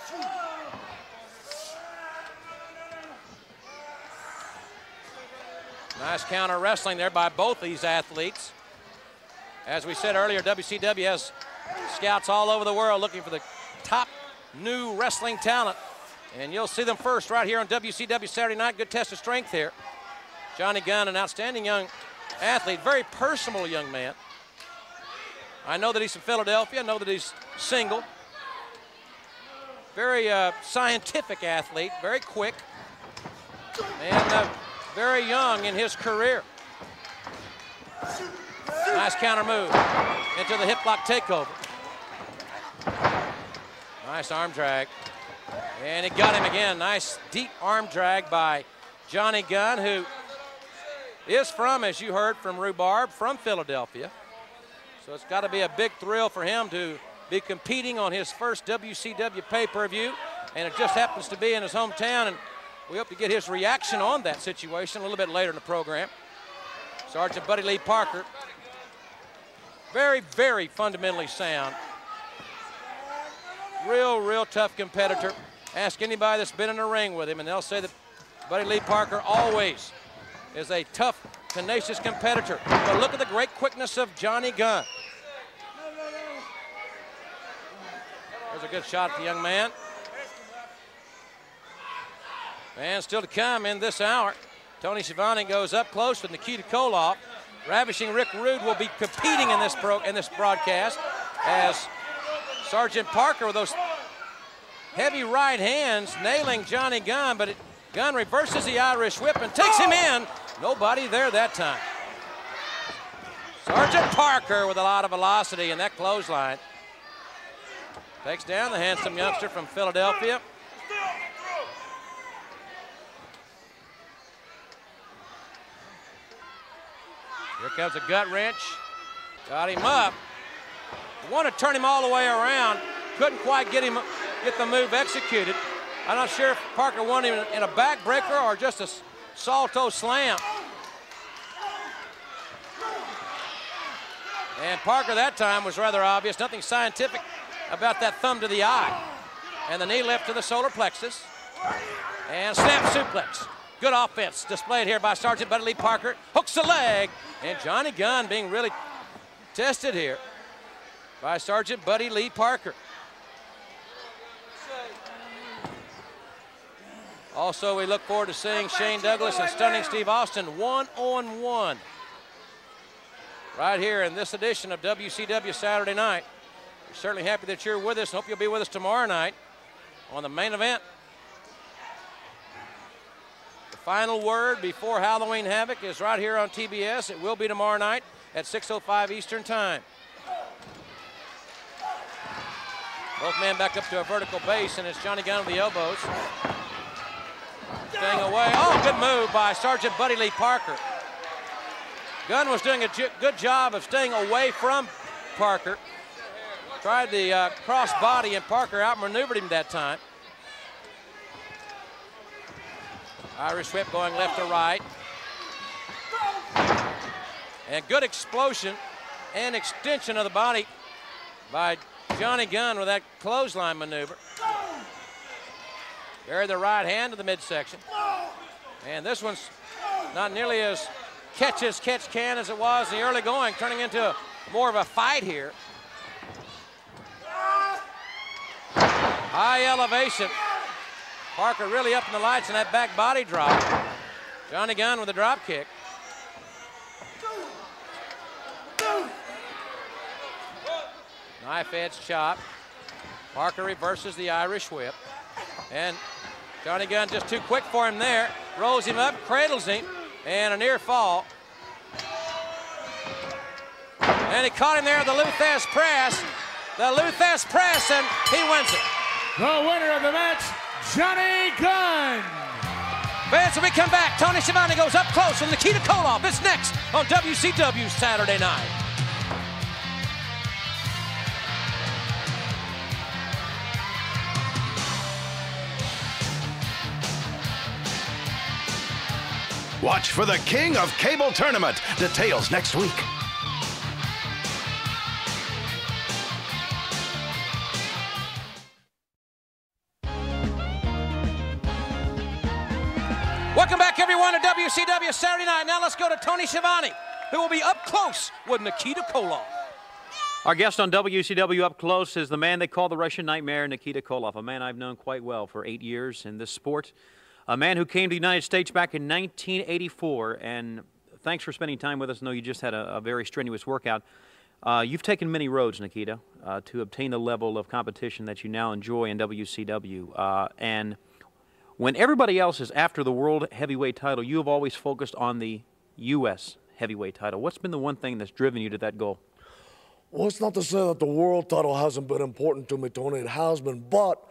C: Nice counter wrestling there by both these athletes. As we said earlier, W C W has scouts all over the world looking for the top new wrestling talent. And you'll see them first right here on W C W Saturday night. Good test of strength here. Johnny Gunn, an outstanding young athlete, very personable young man. I know that he's from Philadelphia. I know that he's single. Very uh, scientific athlete, very quick, and uh, very young in his career. Nice counter move into the hip lock takeover. Nice arm drag. And he got him again. Nice deep arm drag by Johnny Gunn, who is from, as you heard from Rhubarb, from Philadelphia. So it's got to be a big thrill for him to be competing on his first W C W pay-per-view. And it just happens to be in his hometown, and we hope to get his reaction on that situation a little bit later in the program. Sergeant Buddy Lee Parker, very, very fundamentally sound. Real, real tough competitor. Ask anybody that's been in the ring with him, and they'll say that Buddy Lee Parker always is a tough, tenacious competitor. But look at the great quickness of Johnny Gunn. There's a good shot at the young man. And still to come in this hour, Tony Schiavone goes up close with Nikita Koloff. Ravishing Rick Rude will be competing in this, pro in this broadcast as Sergeant Parker with those heavy right hands nailing Johnny Gunn, but it, Gunn reverses the Irish whip and takes him in. Nobody there that time. Sergeant Parker with a lot of velocity in that clothesline. Takes down the handsome youngster from Philadelphia. Here comes a gut wrench. Got him up. Wanted to turn him all the way around. Couldn't quite get him, get the move executed. I'm not sure if Parker won him in a backbreaker or just a salto slam. And Parker that time was rather obvious. Nothing scientific about that thumb to the eye. And the knee lift to the solar plexus. And snap suplex. Good offense displayed here by Sergeant Buddy Lee Parker. Hooks the leg. And Johnny Gunn being really tested here by Sergeant Buddy Lee Parker. Also, we look forward to seeing Shane Douglas and Stunning Steve Austin one-on-one right here in this edition of W C W Saturday Night. We're certainly happy that you're with us. Hope you'll be with us tomorrow night on the main event. The final word before Halloween Havoc is right here on T B S. It will be tomorrow night at six oh five Eastern Time. Both men back up to a vertical base, and it's Johnny Gunn with the elbows. Staying away. Oh, good move by Sergeant Buddy Lee Parker. Gunn was doing a good job of staying away from Parker. Tried the uh, cross body, and Parker outmaneuvered him that time. Irish whip going left to right. And good explosion and extension of the body by Johnny Gunn with that clothesline maneuver. Buried the right hand to the midsection. And this one's not nearly as catch as catch can as it was in the early going, turning into a, more of a fight here. High elevation. Parker really up in the lights in that back body drop. Johnny Gunn with a drop kick. Knife edge chop. Parker reverses the Irish whip. And Johnny Gunn just too quick for him there. Rolls him up, cradles him, and a near fall. And he caught him there at the Lou Thesz press. The Lou Thesz press, and he wins it.
B: The winner of the match, Johnny Gunn.
C: Fans, when we come back, Tony Schiavone goes up close with Nikita Koloff. It's next on W C W Saturday Night.
F: Watch for the King of Cable Tournament. Details next week.
C: Welcome back, everyone, to W C W Saturday Night. Now let's go to Tony Schiavone, who will be up close with Nikita Koloff.
L: Our guest on W C W Up Close is the man they call the Russian Nightmare, Nikita Koloff, a man I've known quite well for eight years in this sport. A man who came to the United States back in nineteen eighty-four, and thanks for spending time with us. I know you just had a, a very strenuous workout. Uh, you've taken many roads, Nikita, uh, to obtain the level of competition that you now enjoy in W C W. Uh, and when everybody else is after the World Heavyweight title, you have always focused on the U S Heavyweight title. What's been the one thing that's driven you to that goal?
M: Well, it's not to say that the world title hasn't been important to me, Tony. It has been, but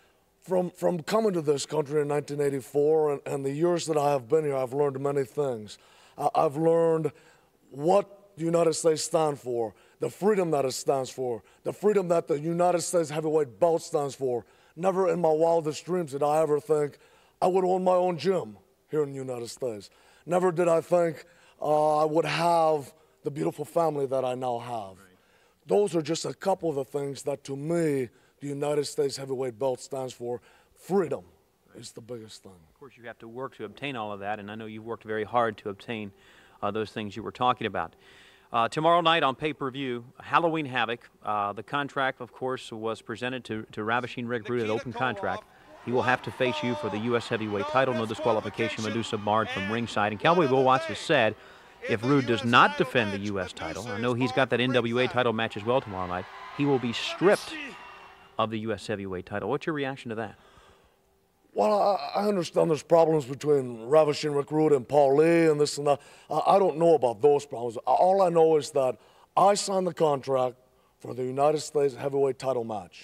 M: From, from coming to this country in nineteen eighty-four and, and the years that I have been here, I've learned many things. I, I've learned what the United States stands for, the freedom that it stands for, the freedom that the United States heavyweight belt stands for. Never in my wildest dreams did I ever think I would own my own gym here in the United States. Never did I think uh, I would have the beautiful family that I now have. Right. Those are just a couple of the things that, to me, the United States heavyweight belt stands for. Freedom is the biggest thing.
L: Of course, you have to work to obtain all of that, and I know you've worked very hard to obtain uh, those things you were talking about. Uh, tomorrow night on pay-per-view, Halloween Havoc. Uh, the contract, of course, was presented to, to Ravishing Rick Rude, an open contract. He will have to face you for the U S heavyweight title. No disqualification. Medusa barred from ringside. And Cowboy Bill Watts has said if Rude does not defend the U S title, I know he's got that N W A title match as well tomorrow night, he will be stripped of the U S heavyweight title. What's your reaction to that?
M: Well, I, I understand there's problems between Ravishing Rick Rude and Paul Lee and this and that. I, I don't know about those problems. All I know is that I signed the contract for the United States heavyweight title match.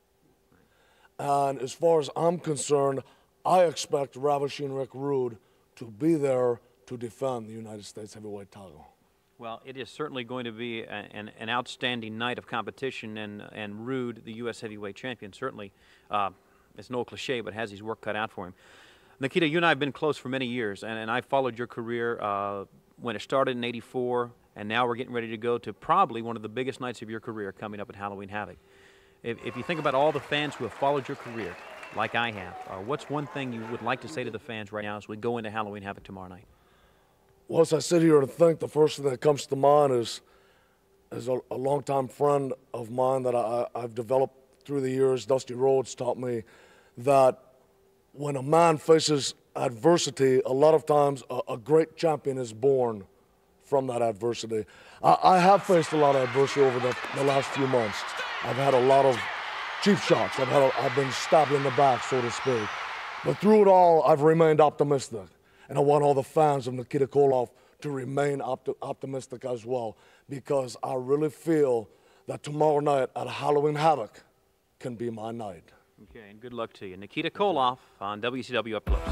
M: And as far as I'm concerned, I expect Ravishing Rick Rude to be there to defend the United States heavyweight title.
L: Well, it is certainly going to be a, an, an outstanding night of competition, and, and Rude, the U S heavyweight champion, certainly, uh, it's no cliche, but has his work cut out for him. Nikita, you and I have been close for many years, and, and I followed your career uh, when it started in eighty-four, and now we're getting ready to go to probably one of the biggest nights of your career coming up at Halloween Havoc. If, if you think about all the fans who have followed your career, like I have, uh, what's one thing you would like to say to the fans right now as we go into Halloween Havoc tomorrow night?
M: Well, as I sit here and think, the first thing that comes to mind is, is a, a longtime friend of mine that I, I've developed through the years, Dusty Rhodes, taught me that when a man faces adversity, a lot of times a, a great champion is born from that adversity. I, I have faced a lot of adversity over the, the last few months. I've had a lot of cheap shots. I've, had a, I've been stabbed in the back, so to speak. But through it all, I've remained optimistic. And I want all the fans of Nikita Koloff to remain opti optimistic as well, because I really feel that tomorrow night at Halloween Havoc, can be my night.
L: Okay, and good luck to you. Nikita Koloff on W C W Up Close.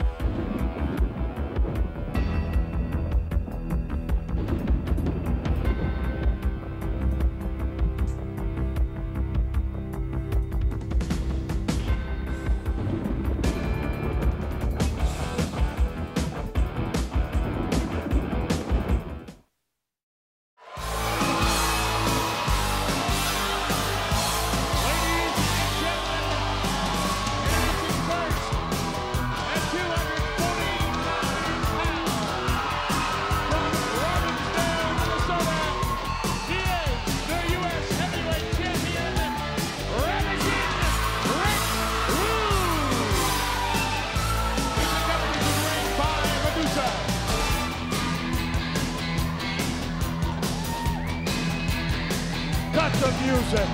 G: Cut the music.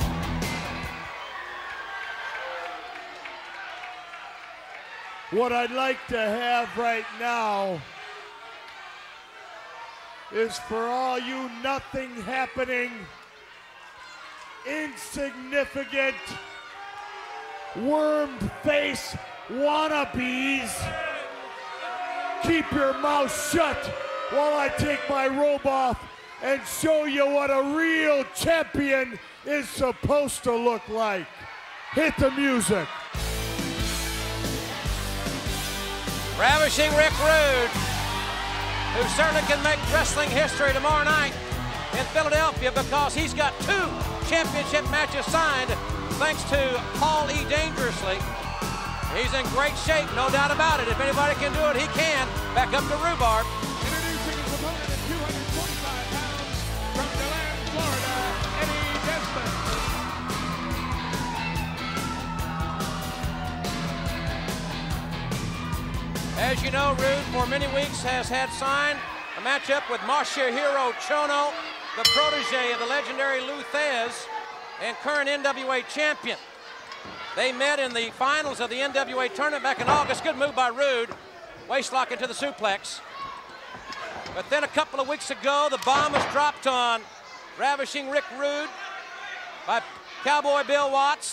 G: What I'd like to have right now is for all you nothing happening, insignificant, worm face wannabes, keep your mouth shut while I take my robe off and show you what a real champion is supposed to look like. Hit the music.
C: Ravishing Rick Rude, who certainly can make wrestling history tomorrow night in Philadelphia because he's got two championship matches signed thanks to Paul E. Dangerously. He's in great shape, no doubt about it. If anybody can do it, he can. Back up to Rhubarb.
B: Introducing his opponent at two hundred forty-five pounds from DeLand, Florida, Eddie Desmond.
C: As you know, Rude, for many weeks has had signed a matchup with Masahiro Chono, the protege of the legendary Lou Thesz and current N W A champion. They met in the finals of the N W A tournament back in August. Good move by Rude. Waistlock into the suplex. But then a couple of weeks ago, the bomb was dropped on Ravishing Rick Rude by Cowboy Bill Watts.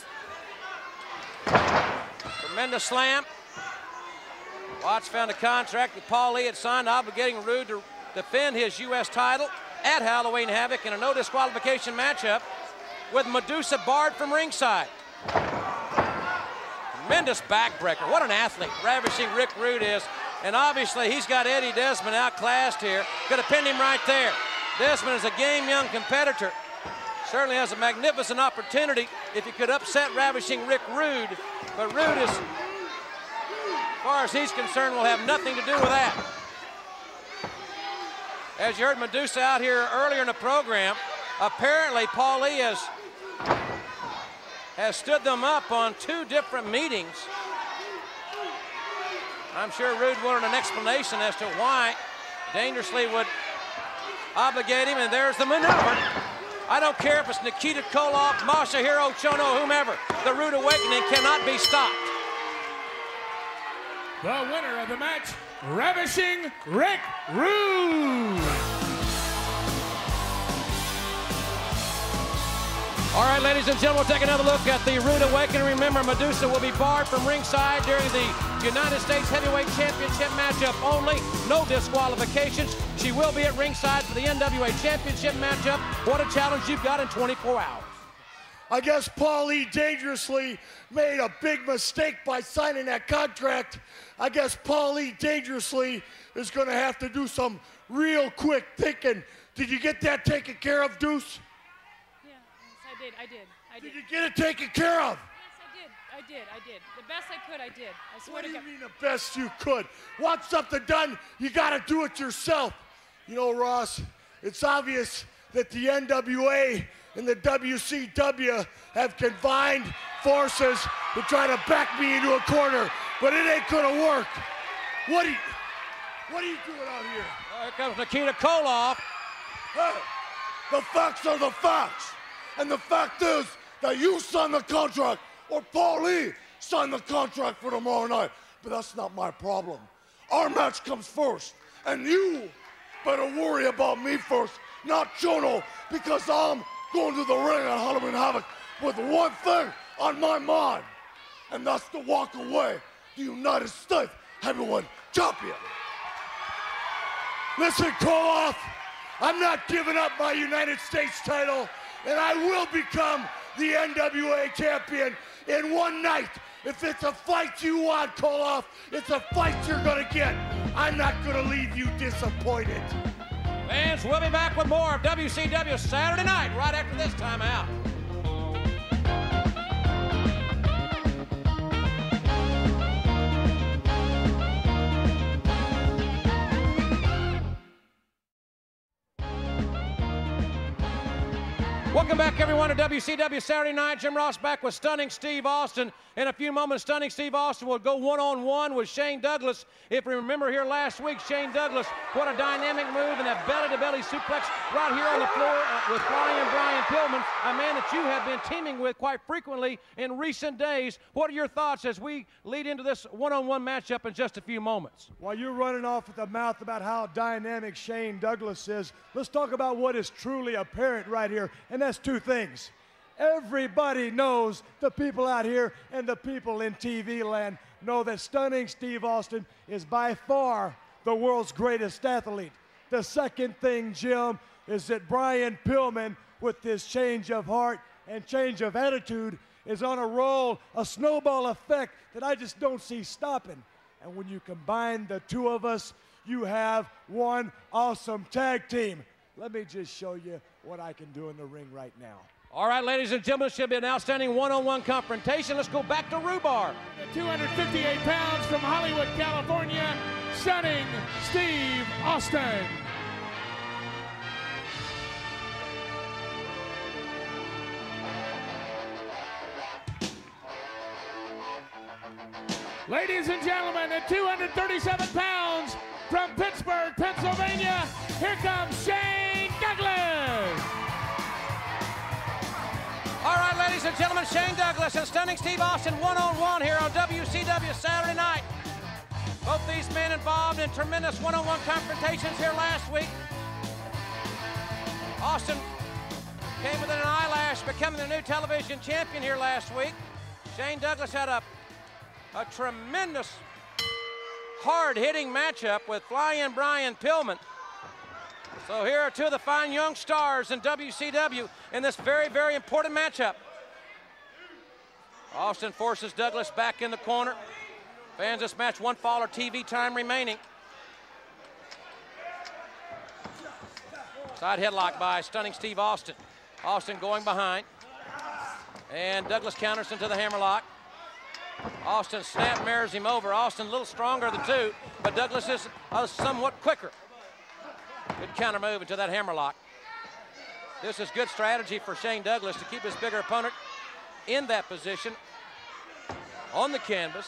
C: Tremendous slam. Watts found a contract that Paul Lee had signed obligating Rude to defend his U S title at Halloween Havoc in a no disqualification matchup with Medusa barred from ringside. Tremendous backbreaker. What an athlete Ravishing Rick Rude is. And obviously he's got Eddie Desmond outclassed here. Could have pinned him right there. Desmond is a game young competitor. Certainly has a magnificent opportunity if he could upset Ravishing Rick Rude. But Rude is, as far as he's concerned, will have nothing to do with that. As you heard Medusa out here earlier in the program, apparently Paul Lee has, has stood them up on two different meetings. I'm sure Rude wanted an explanation as to why Dangerously would obligate him, and there's the maneuver. I don't care if it's Nikita Koloff, Masahiro Chono, whomever. The Rude Awakening cannot be stopped.
B: The winner of the match, Ravishing Rick Rude.
C: All right, ladies and gentlemen, we'll take another look at the Rude Awakening. Remember, Medusa will be barred from ringside during the United States Heavyweight Championship matchup only. No disqualifications. She will be at ringside for the N W A Championship matchup. What a challenge you've got in twenty-four hours.
G: I guess Paul E. Dangerously made a big mistake by signing that contract. I guess Paul E. Dangerously is going to have to do some real quick thinking. Did you get that taken care of, Deuce?
J: Yeah, yes, I did, I did, I did.
G: Did you get it taken care of?
J: Yes, I did, I did, I did. The best I could, I did. I swear
G: What
J: to
G: do you
J: God.
G: mean the best you could? Want something done, you got to do it yourself. You know, Ross, it's obvious that the N W A and the W C W have combined forces to try to back me into a corner, but it ain't gonna work. What are you, what are you doing out here?
C: Well, here comes Nikita Koloff.
G: Hey, the facts are the facts. And the fact is that you signed the contract, or Paul Lee signed the contract for tomorrow night. But that's not my problem. Our match comes first, and you better worry about me first, not Chono, because I'm going to the ring at Halloween Havoc
M: with one thing on my mind, and that's to walk away the United States Heavyweight Champion.
E: Listen, Koloff, I'm not giving up my United States title, and I will become the N W A champion in one night. If it's a fight you want, Koloff, it's a fight you're gonna get. I'm not gonna leave you disappointed.
C: Fans, we'll be back with more of W C W Saturday night right after this timeout. Welcome back, everyone, to W C W Saturday Night. Jim Ross back with Stunning Steve Austin. In a few moments, Stunning Steve Austin will go one-on-one with Shane Douglas. If we remember here last week, Shane Douglas, what a dynamic move and that belly-to-belly suplex right here on the floor uh, with Flying Brian Pillman, a man that you have been teaming with quite frequently in recent days. What are your thoughts as we lead into this one-on-one matchup in just a few moments?
E: While you're running off at the mouth about how dynamic Shane Douglas is, let's talk about what is truly apparent right here, and that's two things. Everybody knows, the people out here and the people in T V land know that Stunning Steve Austin is by far the world's greatest athlete. The second thing, Jim, is that Brian Pillman, with this change of heart and change of attitude, is on a roll, a snowball effect that I just don't see stopping. And when you combine the two of us, you have one awesome tag team. Let me just show you what I can do in the ring right now.
C: All right, ladies and gentlemen, it should be an outstanding one-on-one confrontation. Let's go back to Rhubarb.
B: two hundred fifty-eight pounds from Hollywood, California, Stunning Steve Austin. Ladies and gentlemen, at two hundred thirty-seven pounds from Pittsburgh, Pennsylvania, here comes Shane Douglas.
C: All right, ladies and gentlemen, Shane Douglas and Stunning Steve Austin one-on-one here on W C W Saturday night. Both these men involved in tremendous one-on-one confrontations here last week. Austin came within an eyelash, becoming the new television champion here last week. Shane Douglas had a, a tremendous hard-hitting matchup with Flying Brian Pillman. So here are two of the fine young stars in W C W in this very, very important matchup. Austin forces Douglas back in the corner. Fans, this match, one fall or T V time remaining. Side headlock by Stunning Steve Austin. Austin going behind. And Douglas counters into the hammerlock. Austin snap mirrors him over. Austin a little stronger of the two, but Douglas is uh, somewhat quicker. Good counter move into that hammerlock. This is good strategy for Shane Douglas to keep his bigger opponent in that position on the canvas.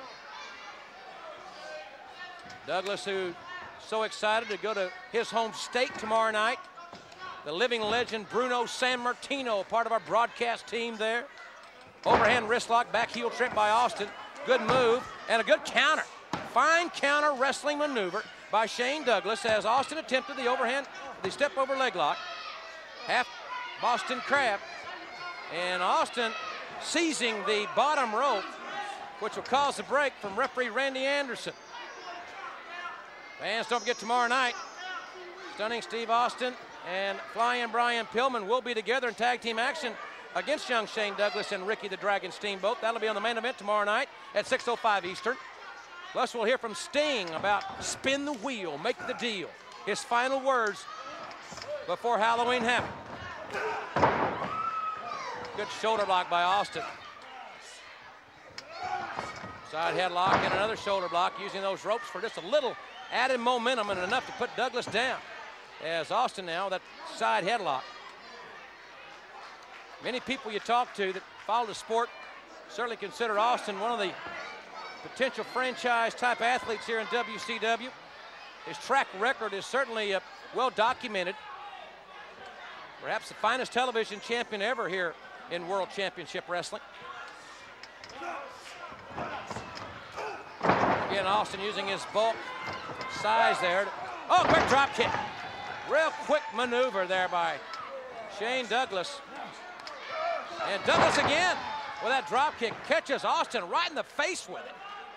C: Douglas, who so excited to go to his home state tomorrow night. The living legend Bruno Sammartino, part of our broadcast team there. Overhand wrist lock, back heel trip by Austin. Good move and a good counter. Fine counter wrestling maneuver by Shane Douglas as Austin attempted the overhand, the step over leg lock. Half Boston Crab. And Austin seizing the bottom rope, which will cause a break from referee Randy Anderson. Fans, don't forget tomorrow night, Stunning Steve Austin and Flying Brian Pillman will be together in tag team action against young Shane Douglas and Ricky the Dragon Steamboat. That'll be on the main event tomorrow night at six oh five Eastern. Plus, we'll hear from Sting about spin the wheel, make the deal. His final words before Halloween Havoc. Good shoulder block by Austin. Side headlock and another shoulder block, using those ropes for just a little added momentum and enough to put Douglas down. As Austin now, that side headlock. Many people you talk to that follow the sport certainly consider Austin one of the potential franchise type athletes here in W C W. His track record is certainly uh, well documented. Perhaps the finest television champion ever here in World Championship Wrestling. Again, Austin using his bulk size there. Oh, quick drop kick. Real quick maneuver there by Shane Douglas. And Douglas again with that drop kick catches Austin right in the face with it.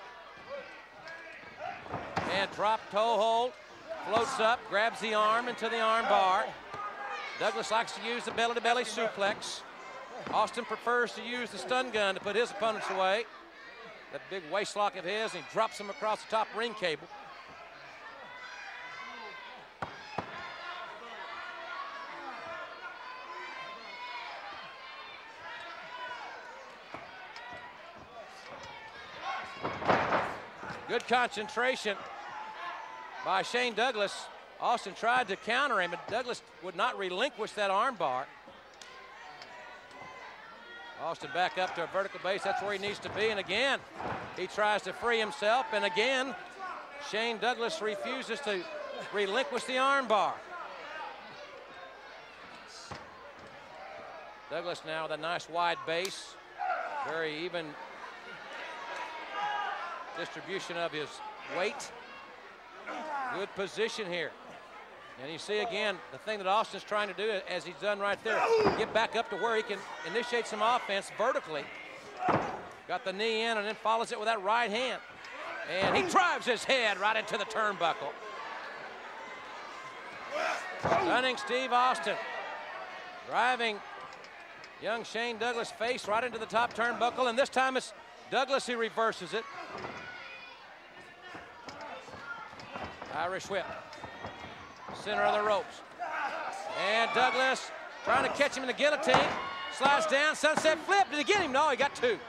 C: And drop toe hold, floats up, grabs the arm into the arm bar. Douglas likes to use the belly-to-belly suplex. Austin prefers to use the stun gun to put his opponents away. That big waist lock of his, and he drops him across the top ring cable. Good concentration by Shane Douglas. Austin tried to counter him, but Douglas would not relinquish that arm bar. Austin back up to a vertical base. That's where he needs to be. And again, he tries to free himself. And again, Shane Douglas refuses to relinquish the arm bar. Douglas now with a nice wide base. Very even distribution of his weight. Good position here. And you see again, the thing that Austin's trying to do, as he's done right there, get back up to where he can initiate some offense vertically. Got the knee in and then follows it with that right hand. And he drives his head right into the turnbuckle. Stunning Steve Austin. Driving young Shane Douglas' face right into the top turnbuckle, and this time it's Douglas who reverses it. Irish whip. Center of the ropes. And Douglas trying to catch him in the guillotine. Slides down, sunset flip. Did he get him? No, he got two.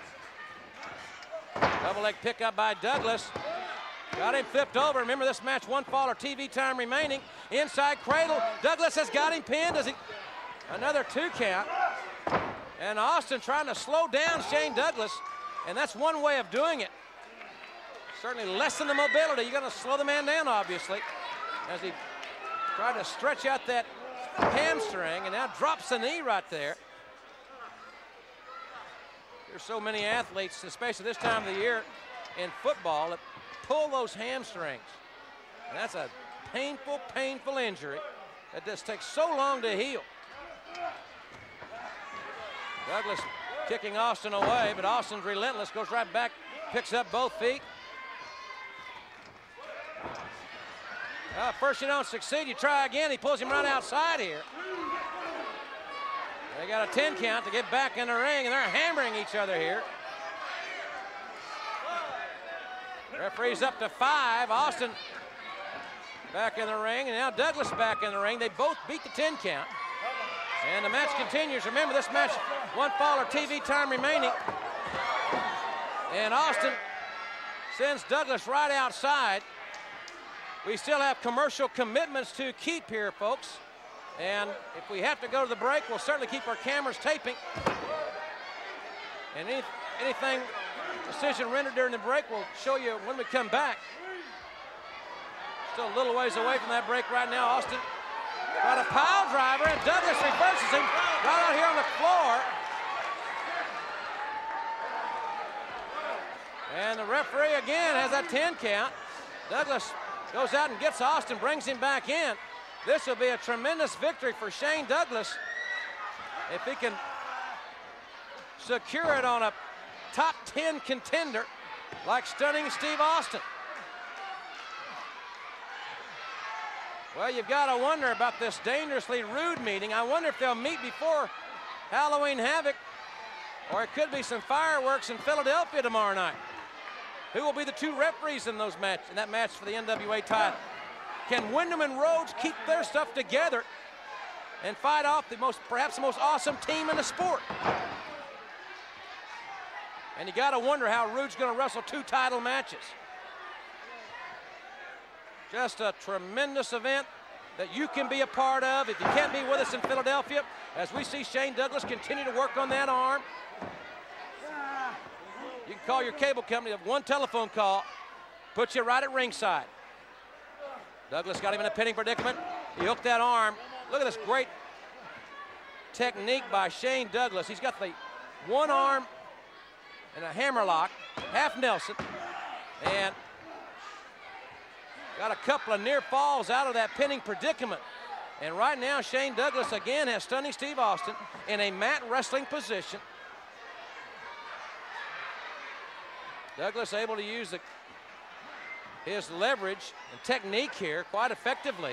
C: Double leg pickup by Douglas. Got him flipped over. Remember this match, one fall or T V time remaining. Inside cradle. Douglas has got him pinned. Does he? Another two count. And Austin trying to slow down Shane Douglas. And that's one way of doing it. Certainly lessen the mobility. You're going to slow the man down, obviously, as he tried to stretch out that hamstring and now drops the knee right there. There's so many athletes, especially this time of the year in football, that pull those hamstrings. And that's a painful, painful injury that just takes so long to heal. Douglas kicking Austin away, but Austin's relentless, goes right back, picks up both feet. Uh, first you don't succeed, you try again. He pulls him right outside here. They got a ten count to get back in the ring, and they're hammering each other here. Referee's up to five. Austin back in the ring, and now Douglas back in the ring. They both beat the ten count. And the match continues. Remember, this match, one fall or T V time remaining. And Austin sends Douglas right outside. We still have commercial commitments to keep here, folks. And if we have to go to the break, we'll certainly keep our cameras taping. And any, anything, decision rendered during the break, we'll show you when we come back. Still a little ways away from that break right now. Austin got a pile driver, and Douglas reverses him right out here on the floor. And the referee again has that ten count. Douglas goes out and gets Austin, brings him back in. This will be a tremendous victory for Shane Douglas if he can secure it on a top ten contender like stunning Steve Austin. Well, you've got to wonder about this Dangerously Rude meeting. I wonder if they'll meet before Halloween Havoc, or it could be some fireworks in Philadelphia tomorrow night. Who will be the two referees in those match, in that match for the N W A title? Can Windham and Rhodes keep their stuff together and fight off the most, perhaps the most awesome team in the sport? And you got to wonder how Rude's going to wrestle two title matches. Just a tremendous event that you can be a part of if you can't be with us in Philadelphia, as we see Shane Douglas continue to work on that arm. You can call your cable company of one telephone call, put you right at ringside. Douglas got him in a pinning predicament. He hooked that arm. Look at this great technique by Shane Douglas. He's got the one arm and a hammerlock, half Nelson, and got a couple of near falls out of that pinning predicament. And right now, Shane Douglas again has Stunning Steve Austin in a mat wrestling position. Douglas able to use the, his leverage and technique here quite effectively.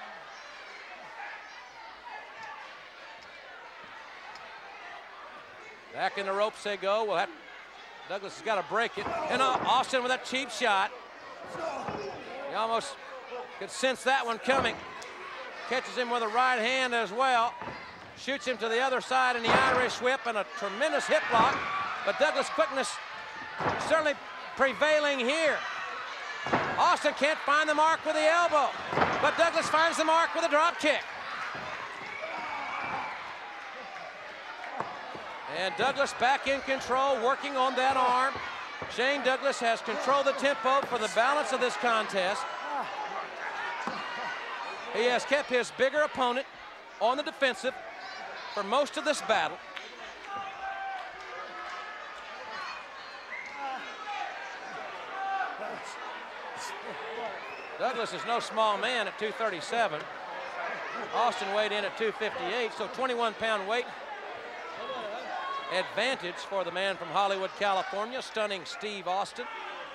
C: Back in the ropes they go. We'll have, Douglas has got to break it. And Austin with that cheap shot. He almost could sense that one coming. Catches him with a right hand as well. Shoots him to the other side in the Irish whip and a tremendous hip block. But Douglas' quickness certainly prevailing here. Austin can't find the mark with the elbow, but Douglas finds the mark with a drop kick. And Douglas back in control, working on that arm. Shane Douglas has controlled the tempo for the balance of this contest. He has kept his bigger opponent on the defensive for most of this battle. Douglas is no small man at two thirty-seven. Austin weighed in at two fifty-eight, so twenty-one pound weight advantage for the man from Hollywood, California, Stunning Steve Austin.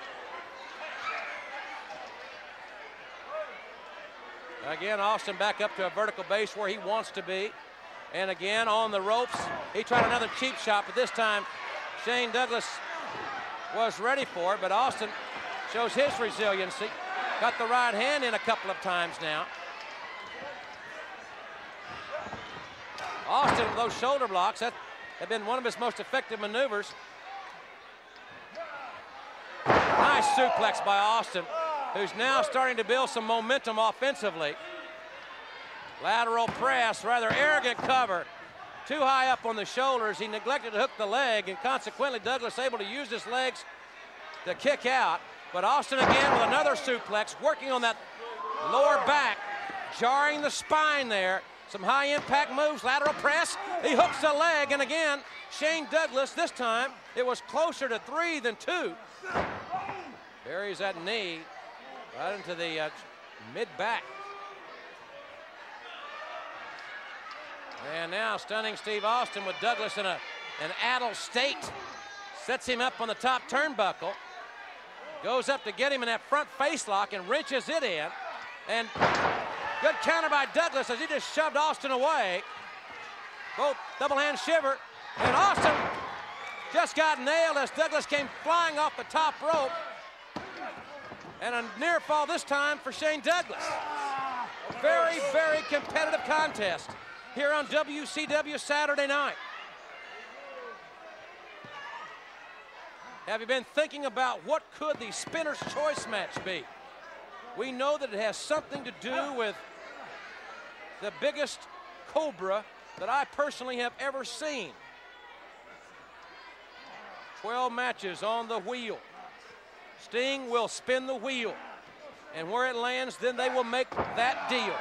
C: Again, Austin back up to a vertical base where he wants to be. And again, on the ropes, he tried another cheap shot, but this time Shane Douglas was ready for it, but Austin shows his resiliency. Got the right hand in a couple of times now. Austin with those shoulder blocks, that have been one of his most effective maneuvers. Nice suplex by Austin, who's now starting to build some momentum offensively. Lateral press, rather arrogant cover. Too high up on the shoulders. He neglected to hook the leg, and consequently Douglas able to use his legs to kick out. But Austin again with another suplex, working on that lower back, jarring the spine there. Some high impact moves, lateral press. He hooks the leg, and again, Shane Douglas, this time, it was closer to three than two. Buries that knee right into the uh, mid-back. And now Stunning Steve Austin with Douglas in a, an addled state. Sets him up on the top turnbuckle. Goes up to get him in that front face lock and wrenches it in. And good counter by Douglas as he just shoved Austin away. Both double hand shiver. And Austin just got nailed as Douglas came flying off the top rope. And a near fall this time for Shane Douglas. Very, very competitive contest here on W C W Saturday night. Have you been thinking about what could the Spinner's Choice match be? We know that it has something to do with the biggest Cobra that I personally have ever seen. twelve matches on the wheel. Sting will spin the wheel, and where it lands, then they will make that deal.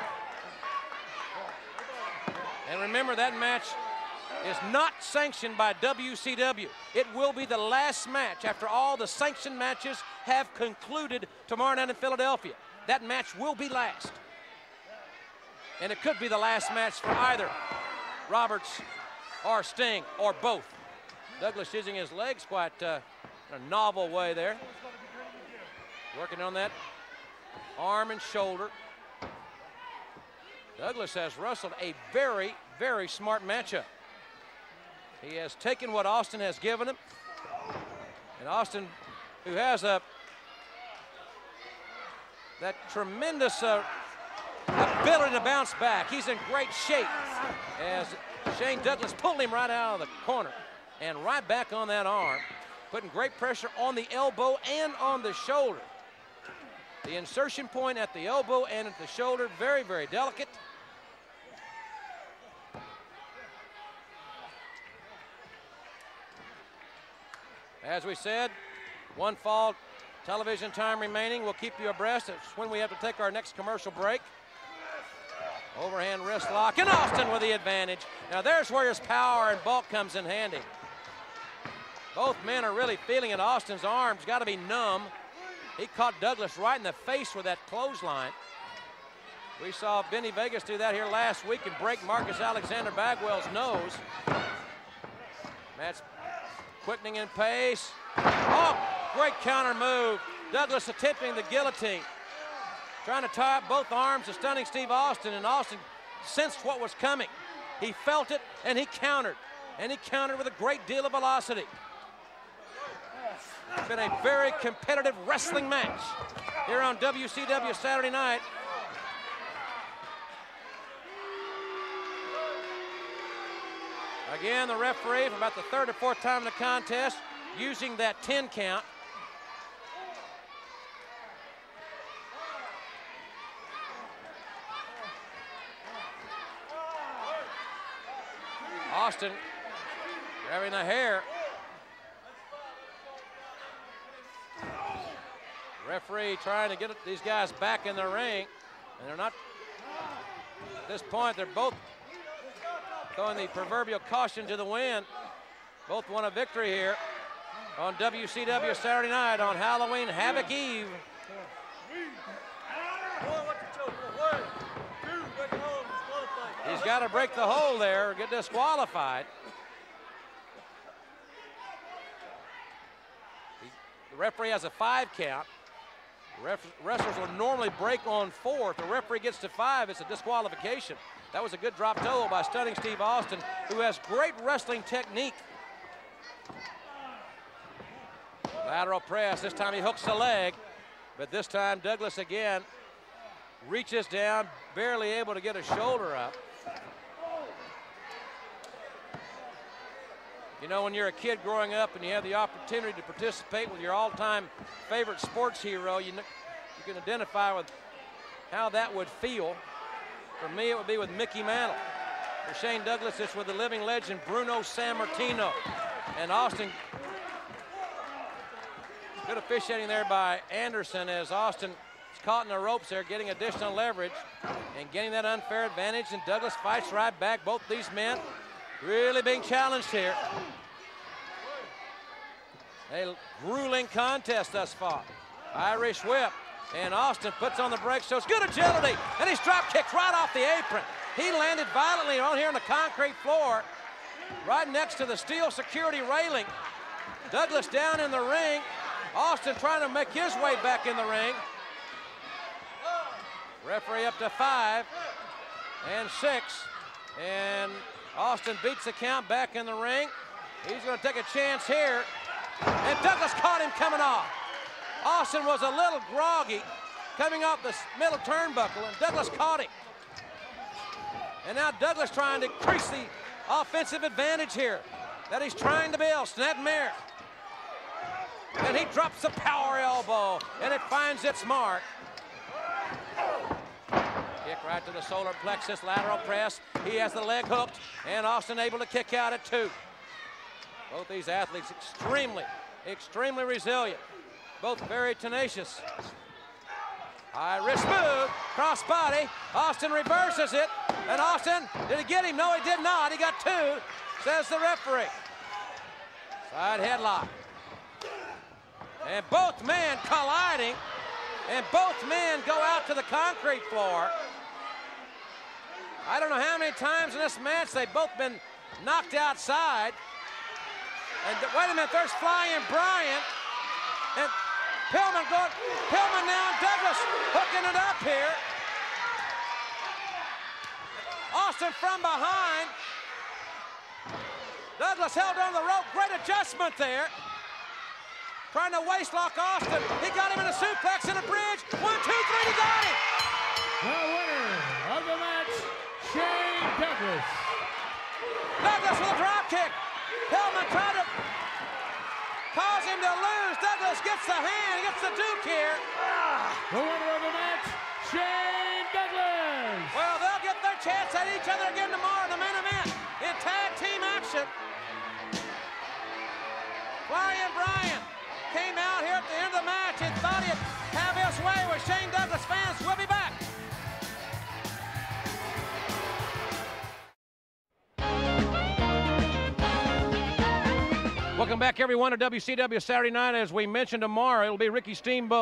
C: And remember, that match is not sanctioned by W C W. It will be the last match after all the sanctioned matches have concluded tomorrow night in Philadelphia. That match will be last. And it could be the last match for either Roberts or Sting or both. Douglas using his legs quite uh, in a novel way there. Working on that arm and shoulder. Douglas has wrestled a very, very smart matchup. He has taken what Austin has given him. And Austin, who has a that tremendous uh, ability to bounce back. He's in great shape as Shane Douglas pulled him right out of the corner and right back on that arm, putting great pressure on the elbow and on the shoulder. The insertion point at the elbow and at the shoulder, very, very delicate. As we said, one fall television time remaining. We'll keep you abreast. It's when we have to take our next commercial break. Overhand wrist lock, and Austin with the advantage. Now there's where his power and bulk comes in handy. Both men are really feeling it. Austin's arm's got to be numb. He caught Douglas right in the face with that clothesline. We saw Benny Vegas do that here last week and break Marcus Alexander Bagwell's nose. Match quickening in pace. Oh, great counter move. Douglas attempting the guillotine. Trying to tie up both arms of Stunning Steve Austin, and Austin sensed what was coming. He felt it, and he countered. And he countered with a great deal of velocity. It's been a very competitive wrestling match here on W C W Saturday night. Again, the referee for about the third or fourth time in the contest using that ten count. Austin grabbing the hair. Referee trying to get these guys back in the ring, and they're not, at this point, they're both throwing the proverbial caution to the wind. Both won a victory here on W C W Saturday night on Halloween Havoc Eve. He's got to break the hold there or get disqualified. The referee has a five count. Ref wrestlers will normally break on four. If the referee gets to five, it's a disqualification. That was a good drop toe by Stunning Steve Austin, who has great wrestling technique. Lateral press. This time he hooks the leg, but this time Douglas again reaches down, barely able to get a shoulder up. You know, when you're a kid growing up and you have the opportunity to participate with your all-time favorite sports hero, you, you can identify with how that would feel. For me, it would be with Mickey Mantle. For Shane Douglas, it's with the living legend Bruno Sammartino. And Austin, good officiating there by Anderson as Austin is caught in the ropes there, getting additional leverage and getting that unfair advantage. And Douglas fights right back. Both these men really being challenged here. A grueling contest thus far. Irish whip, and Austin puts on the brakes, shows good agility, and he's drop kicked right off the apron. He landed violently on here on the concrete floor, right next to the steel security railing. Douglas down in the ring. Austin trying to make his way back in the ring. Referee up to five and six, and Austin beats the count back in the ring. He's going to take a chance here. And Douglas caught him coming off. Austin was a little groggy coming off the middle turnbuckle, and Douglas caught him. And now Douglas trying to increase the offensive advantage here that he's trying to build. Snedmere. And he drops the power elbow, and it finds its mark. Kick right to the solar plexus, lateral press. He has the leg hooked, and Austin able to kick out at two. Both these athletes extremely, extremely resilient. Both very tenacious. High wrist move, cross body. Austin reverses it, and Austin, did he get him? No, he did not. He got two, says the referee. Side headlock. And both men colliding, and both men go out to the concrete floor. I don't know how many times in this match they've both been knocked outside. And wait a minute, there's Flying Brian. And Pillman going, Pillman now, Douglas hooking it up here. Austin from behind. Douglas held on the rope, great adjustment there. Trying to waist lock Austin. He got him in a suplex and a bridge. One, two, three, he got him.
B: The winner of the match, Shane Douglas.
C: Douglas with a drop kick. Pillman trying to cause him to lose. Douglas gets the hand, gets the duke here.
B: The winner of the match, Shane Douglas.
C: Well, they'll get their chance at each other again tomorrow in the main event in tag team action. Flying Brian came out here at the end of the match and thought he'd have his way with Shane Douglas fans. We'll be back. Welcome back, everyone, to W C W Saturday Night. As we mentioned tomorrow, it'll be Ricky Steamboat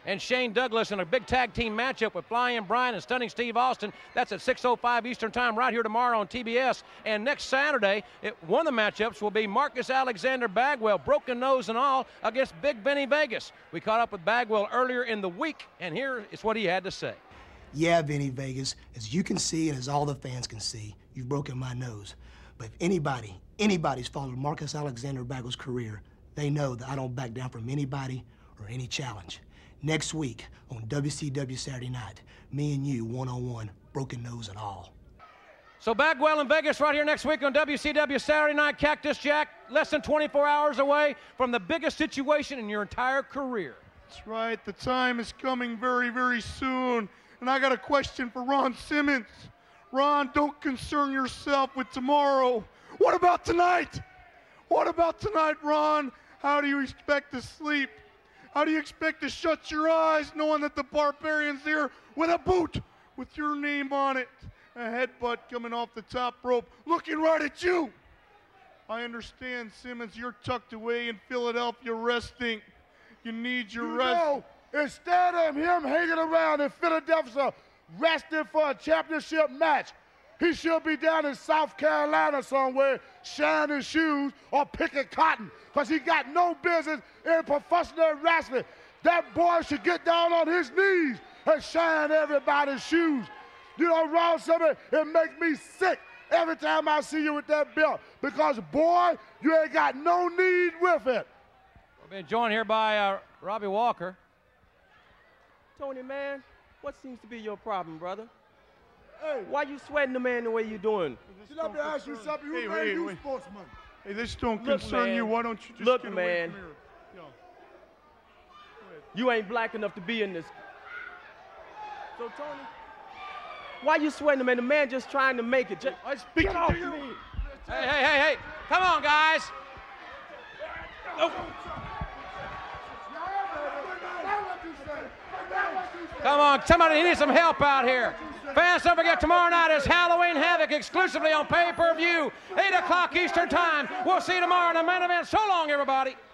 C: and Shane Douglas in a big tag team matchup with Flying Brian and Stunning Steve Austin. That's at six oh five Eastern Time right here tomorrow on T B S. And next Saturday, it, one of the matchups will be Marcus Alexander Bagwell, broken nose and all, against Big Benny Vegas. We caught up with Bagwell earlier in the week, and here is what he had to say.
N: Yeah, Benny Vegas, as you can see and as all the fans can see, you've broken my nose. But if anybody, anybody's followed Marcus Alexander Bagwell's career, they know that I don't back down from anybody or any challenge. Next week on W C W Saturday Night, me and you one-on-one, broken nose and all.
C: So Bagwell in Vegas right here next week on W C W Saturday Night. Cactus Jack, less than twenty-four hours away from the biggest situation in your entire career.
G: That's right. The time is coming very, very soon. And I got a question for Ron Simmons. Ron, don't concern yourself with tomorrow. What about tonight? What about tonight, Ron? How do you expect to sleep? How do you expect to shut your eyes knowing that the Barbarian's here with a boot with your name on it? A headbutt coming off the top rope, looking right at you. I understand, Simmons, you're tucked away in Philadelphia resting. You need your
O: you
G: rest.
O: Know, instead of him hanging around in Philadelphia resting for a championship match, he should be down in South Carolina somewhere shining shoes or picking cotton, because he got no business in professional wrestling. That boy should get down on his knees and shine everybody's shoes. You know, Ron Simmons, it makes me sick every time I see you with that belt, because, boy, you ain't got no need with it.
C: We're being joined here by uh, Robbie Walker.
P: Tony, man, what seems to be your problem, brother? Hey, why you sweating the man the way you doing?
O: Should I be asking you something? Who
G: Hey,
O: made
G: wait,
O: you
G: wait.
O: sportsman?
G: Hey, this don't
P: Look,
G: concern
P: man.
G: you. Why don't you just
P: Look,
G: get away
P: man.
G: from here? Yo.
P: You ain't black enough to be in this. So, Tony, why you sweating the man? The man just trying to make it. Just,
G: I speak
P: get off
G: to you.
P: me.
C: Hey, hey, hey, hey. Come on, guys. Oh. Come on, somebody needs some help out here. Fans, don't forget, tomorrow night is Halloween Havoc exclusively on pay-per-view. eight o'clock Eastern Time. We'll see you tomorrow in the main event. So long, everybody.